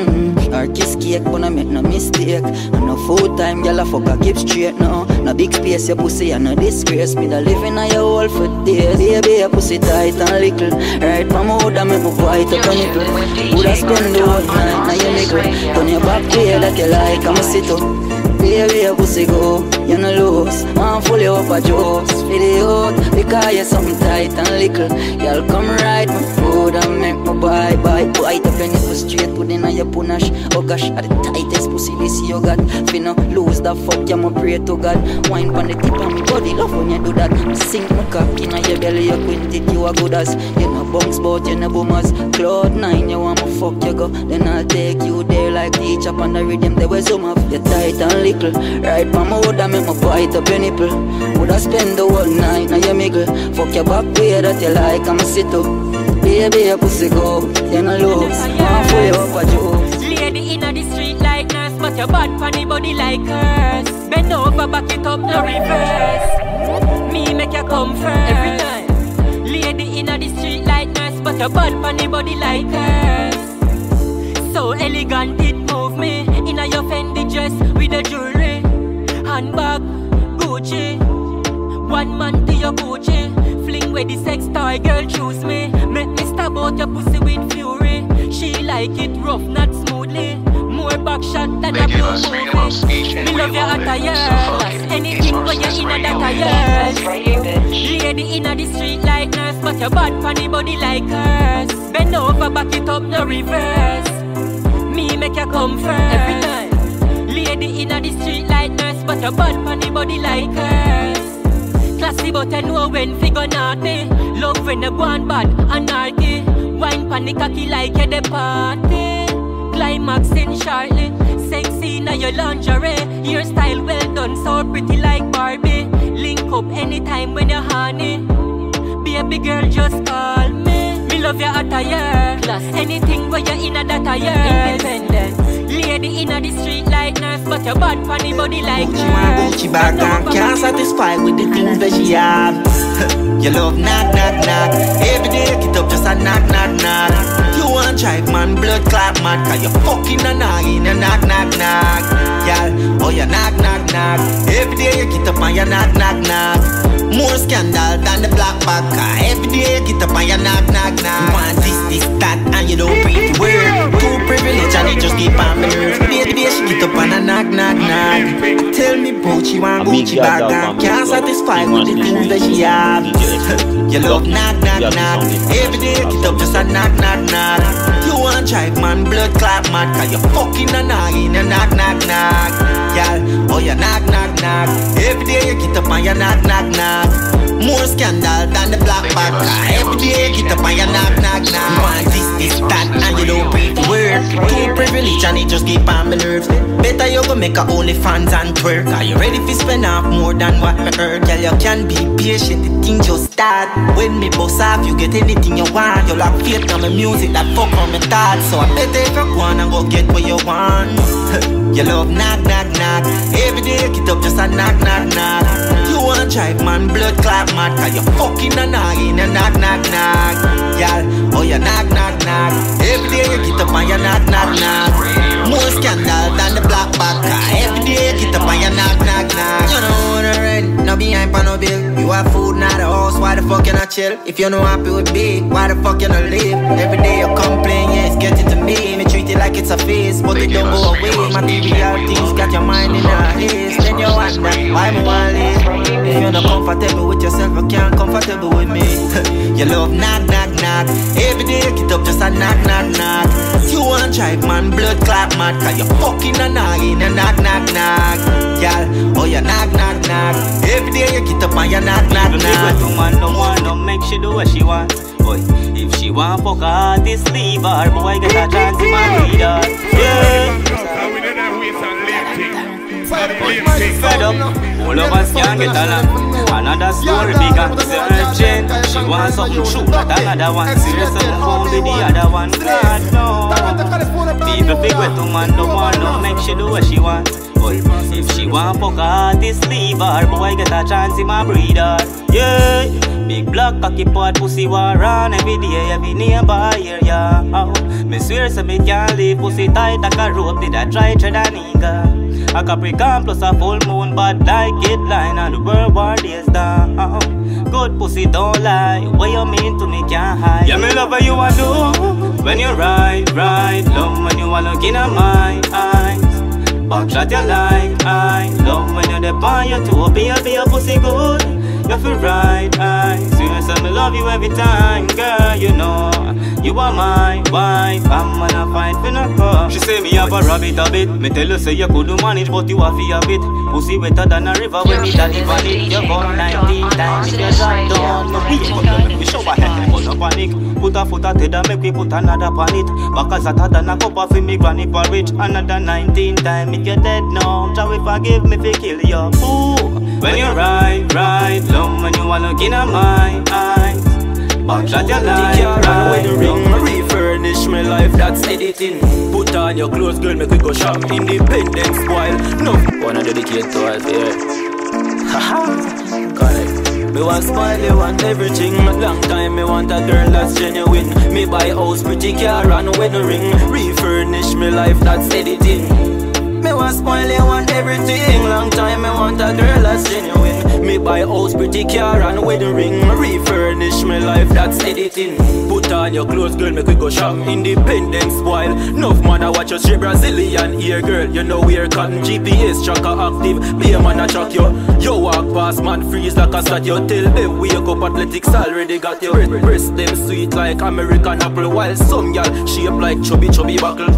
Or kiss cake, but I make no mistake. And no full time, y'all a fuck a keep straight now. No big space, your pussy and no disgrace. Me da living on your wall for days. Baby, your pussy tight and little. Right from out and make me bite up your nipple. Woulda spend the whole night now you niggle. Turn your back way that you like, I'ma sit up. Baby, your pussy go, you no lose. Want full you up a juice for the out, because you're something tight and little. Y'all come ride my food and make me bite up your nipple straight, put in on your punash. Oh gosh, at the tightest pussy this you got. Finna lose the fuck, you ma pray to God. Wine pon the tip of me body, love when you do that. Sink my cock in your belly, you quint it, you a good as. You no bunks but you no boomers. Cloud 9, you want me fuck you go. Then I'll take you there like teach up on the rhythm. There was some of you tight and little. Right from my wood and make me bite up your nipple. Woulda spend the whole night now you miggle. Fuck your back way that you like, I'ma sit up. Baby, your pussy go, you no lose. Want full you up a juice. Lady inna the street like nurse, but your bad funny body like hers. Bend over, back it up, no reverse. Me make you come first every time. Lady inna the street like nurse, but your bad funny body like hers. So elegant it move me inna your Fendi dress with the jewelry, handbag, Gucci. One man to your Gucci. Fling where the sex toy girl choose me. Make me stab out your pussy with fury. She like it rough, not smoothly. More back shot than a blue movie. Me love your attire. Anything when you're in a attire. Lady inna the street like nurse, but your bad funny body like hers. Bend over, back it up, no reverse. Me make you come first every time. Lady inna the street like nurse, but your bad funny body like hers. Classy but I know when figure naughty. Love when you go on bad, anarchy. Wine pan the cocky like you the party. Climaxing shortly. Sexy na your lingerie. Your style well done, so pretty like Barbie. Link up anytime when you're honey. Baby girl, just call me. Me love your attire. Class anything where you're in a attire. Independent. Lady inna the street like nurse, but your bad funny body like Gucci man, Gucci bag and can't satisfy with the things that she have. You love knock, knock, knock. Every day get up just a knock, knock, knock. You want drive man, blood clot mad. Cause you fucking a knock in a knock, knock, knock. Y'all, oh you knock, knock, knock. Every day you get up and you knock, knock, knock. More scandal than the black bag. Every day you get up and you knock, knock, knock. You want this, that, and you don't breathe the word. Too privileged and it just keep on me nerves. Every day she get up and a knock, knock, knock. Tell me about she want Gucci bag and can't satisfy with the things that she have. You love knock, knock, knock. Every day you get up just a knock, knock, knock. You want want drive man, blood clot mad. Cause you fucking a nagging, you knock, knock, knock. Y'all, oh you knock, knock, knock. Every day you get up and you knock, knock, knock. More scandal than the black bag. Every day you get up and you knock, knock, knock. You want this, that, and you don't pay to work. Too privileged and it just keep on my nerves. Better you go make a OnlyFans and twerk. Are you ready to spend off more than what me earn? Girl, you can be patient, the thing just start. When me bust off, you get anything you want. You like faith on my music that fuck on my thoughts. So I better if you want and go get what you want. You love knock, knock, knock. Every day you get up just a knock, knock, knock. You want drive man, blood clot mad. Cause you fucking a nagging and knock, knock, knock. Y'all, oh you knock, knock, knock. Every day you get up and you knock, knock, knock. More scandal than the black bag. Every day you get up and you knock, knock, knock. You don't wanna rent, no behind for no bill. You have food, not a house, why the fuck you not chill? If you're not happy with me, why the fuck you not live? Every day you complain, yeah, it's getting to me. Me treat it like it's a phase, but it don't go away. Material things got your mind in a haze. Then you wonder, why me want live? If you're not comfortable with yourself, you can't comfortable with me. You love knock, knock, knock. Every day you get up just a knock, knock, knock. You want drive man, blood clot mad. Cause you fucking a nagging and knock, knock, knock. Y'all, oh you knock, knock, knock. Every day you get up and you knock, knock, knock. If a woman don't want to make she do what she want. Boy, if she want fuck artist, leave her. Boy, get a chance to marry her. Yeah. Fed up, all of us can't get along. Another story began searching. She wants something true, but another one serious. Something won't be the other one. God no. People big with woman don't want to make she do what she want. Boy, if she want fuck artist, leave her. Boy, get a chance in my breeder. Yeah. Big black cocky pot pussy war on every day, every nearby area. Oh, me swear so me can't leave pussy tight like a rope. Did I try tread a nigga? A Capricorn plus a full moon, but like it line and the world war days down. Good pussy don't lie, what you mean to me can't hide. Yeah, me love what you want do when you ride, ride. Love when you want look in my eyes. Backshot you like I love when you're there on your toe, be a pussy good. You feel right, I seriously, me love you every time, girl. You know, you are my wife. I'm gonna fight for no car. She say me have a rabbit habit. Me tell her say you couldn't manage, but you have to have it. Pussy wetter than a river when me daddy van it. You got 19 times, if you drop down, no we make show a head, but no panic. Put a foot at head and make we put another pan it. Back as hotter than a cup of me granny porridge. Another 19 times, if you're dead now, shall we forgive me if kill you? Ooh. When you ride, ride, love when you wanna look in my eyes. Backshot your life, run with the ring, refurnish my life, that's editing. Put on your clothes, girl, make we go shop. Independence, spoil, no. Wanna dedicate to us, yeah. Haha, correct. Me want spoil, you want everything. Long time, me want a girl that's genuine. Me buy house, pretty car, and wedding ring. Refurnish my life, that's editing. Me want spoil, you want everything. Long time, me want a girl that's genuine. Me buy house, pretty car, and wedding ring. Refurnish my life, that's editing. Put on your clothes, girl, make we go shop. Independence, spoil. Enough man, I watch you straight Brazilian here, girl. You know we're cotton GPS tracker active. Be a man, I track you. You walk past, man, freeze like a statue. Till they wake up, athletics already got you. Breast them sweet like American apple, while some y'all shape like chubby buckle.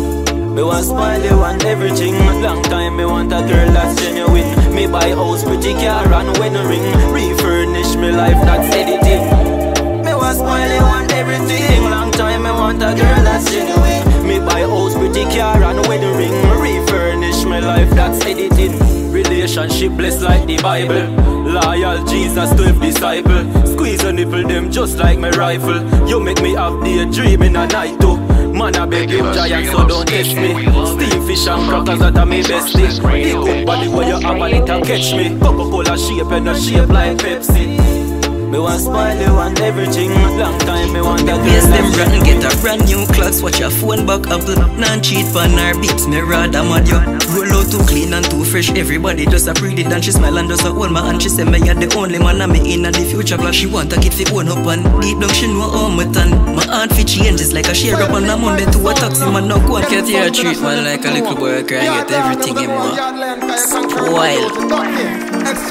Me want spoil, you want everything. Long time, me want a girl that's genuine. Me buy house, pretty car, and wedding ring. Refurnish me life, that's editing. Me want spoil, you want everything. Long time, me want a girl that's genuine. Me buy house, pretty car, and wedding ring. Refurnish me life, that's editing. Relationship blessed like the Bible. Loyal Jesus, 12 disciple. Squeeze a nipple them just like my rifle. You make me have daydreaming at night too. Man, I beg him giant, so don't test me. Steam fish and crackers that are me bestie. The good body where you have a little catch me. Coca-Cola shape and a shape like Pepsi. Me want spoil, you want everything. Long time, me want that. Yes, them rotten, get a brand new clocks. Watch your phone back up. Non-cheat pan her beeps, me rather mad you. Roll out too clean and too fresh. Everybody just a pretty and she smile and just a hold my hand. She say me you're the only man and me in the future class. She want a kid fi own up and deep down she know how me tan. My heart fi changes like a share up on a Monday to a taxi man now go and get here treat man like a little boy cry get everything in one. Wild.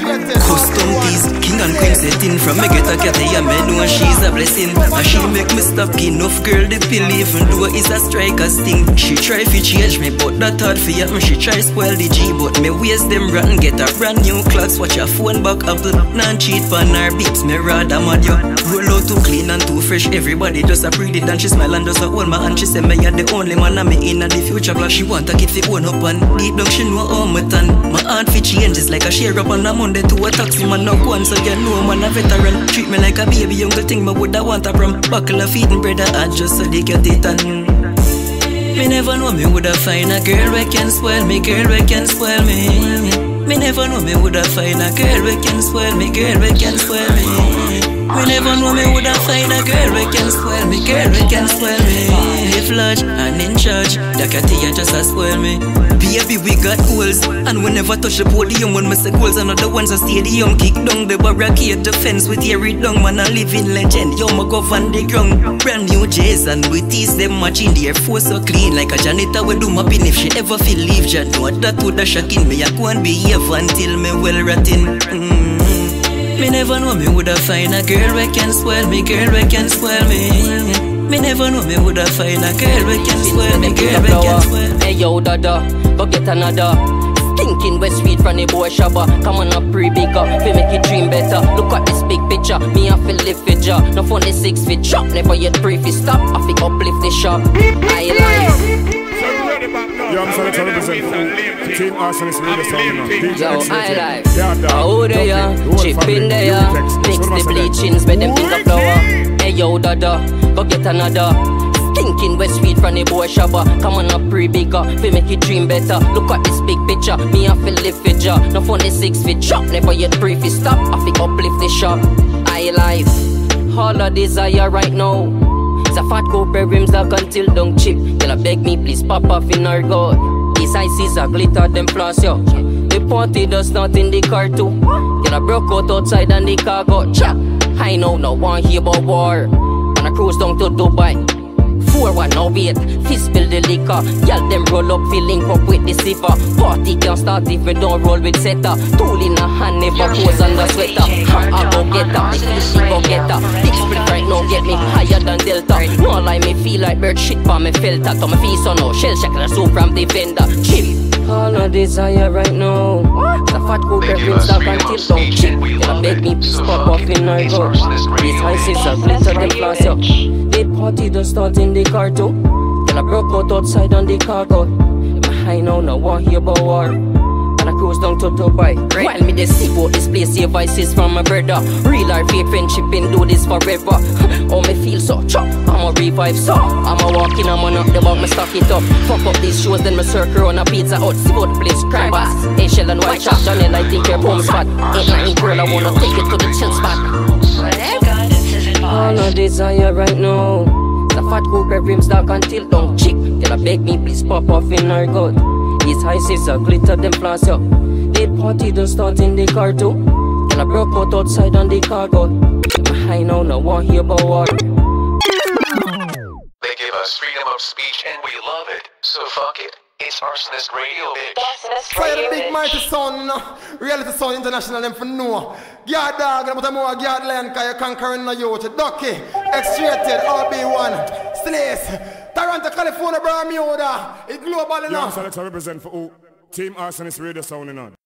Custom tees, king and queen setting. From me get a cat, I me know she's a blessing. And she make me stop enough girl the pill, even though it's a striker sting. She try to change me, but that hard for you. She try spoil the G, but me waste them rotten. Get a brand new clocks, watch her phone back up. Non-cheat pan her beats, me rather mad you. Roll out too clean and too fresh. Everybody just a pretty and she smile and just a hold my hand. She say me you're the only man and me in the future. Plus she want a kid fi own up and deep down she know how me tan. My aunt fi changes like a share up on a Monday to a taxi man no one. So you know man a veteran. Treat me like a baby, younger thing me woulda want a from. Buckle a feet and bread a heart just so they get it and. Me never know me woulda find a girl we can spoil me, girl we can spoil me. Me never know me woulda find a girl we can spoil me, girl we can spoil me. Me never know me woulda find a girl we can spoil me, girl we can spoil me. If large and in charge, that Katia just a spoil me. Baby we got goals, and we never touch the podium when me say goals. Another one's a stadium, kick down the barricade, the fence with Harry down. Man a living legend, yo me go van the ground. Brand new J's and we tease them matching the Air Force so clean. Like a janitor we do my pin if she ever feel leave Jah know that woulda shocking me. I go and behave until me well rotting. Me never know me woulda find a girl we can spoil me, girl we can spoil me. Me never know me woulda find a girl we can spoil me, girl we can spoil me. Hey yo dada, go get another. Thinking West Street from the boy shabba. Come on up pre-bigger, fi make you dream better. Look at this big picture, me I feel live with ya. No funny 6 feet chop, never yet brief stop. I fi uplift the shop, I life. Yo, I'm sorry to represent Team Arsenal is really sound. Yo, I life. Oh there, chip in there. Mix the bleachings, make them think of flour. Hey yo dada, go get another. Thinking West Street from the boy shabba. Come on up pre-bigger, fi make you dream better. Look at this big picture, me I feel live with ya. No funny 6 feet chop, never yet brief stop. I fi uplift the shop, I life. All I desire right now. It's a fat coupe rims that until don't chip. Girl I beg me please pop off in our god. These ices are glitter them floss yo. The party does not in the car too. Girl I broke out outside and the car got chop. I know no one hear about war. And I cruise down to Dubai. 4-1 now wait, fist spill the liquor. Y'all them roll up, filling up with the zipper. Party can't start if we don't roll with setter. Tool in a hand, never pose under sweater. I go get her, the fishy go get her. Big split right now get me higher than Delta. No lie, me feel like bird shit for me filter. To my face on no shell shackle a soup from the vendor. Chip. All I desire right now. The fat coupe rims that until don't chip. Gonna make me pop off in our go. These ices are glitter them floss yo. The party does start in the car too. Then I broke out outside on the cargo. I know no one hear about war. And I cruise down to Dubai. While me they see about this place, your voices from my brother. Real or fake friendship been do this forever. Oh me feel so chop, I'ma revive so. I'ma walk in, I'ma knock the bag, me stock it up. Fuck up these shows, then me circle on a pizza hut. See about the place, crime boss. Hey Shell and White Shop, Janelle, I think you're home spot. Ain't nothing girl, I wanna take it to the chill spot. All I desire right now. The fat coupe rims dark until don't chip. Girl I beg me please pop off in our gut. These ices are glitter them floss yo. The party does start in the car too. Girl I broke out outside on the cargo. I know no one hear about war. They give us freedom of speech and we love it. So fuck it. It's Arsonist Radio, bitch. Fire the big mighty son, Reality Sound International, them for no. Yard dog, I'm more yard land, cause you're conquering the youth. Ducky, X-rated, RB1, Slays, Toronto, California, Bermuda. It's global enough. Yeah, so let's represent for who? Team Arsonist Radio Sound,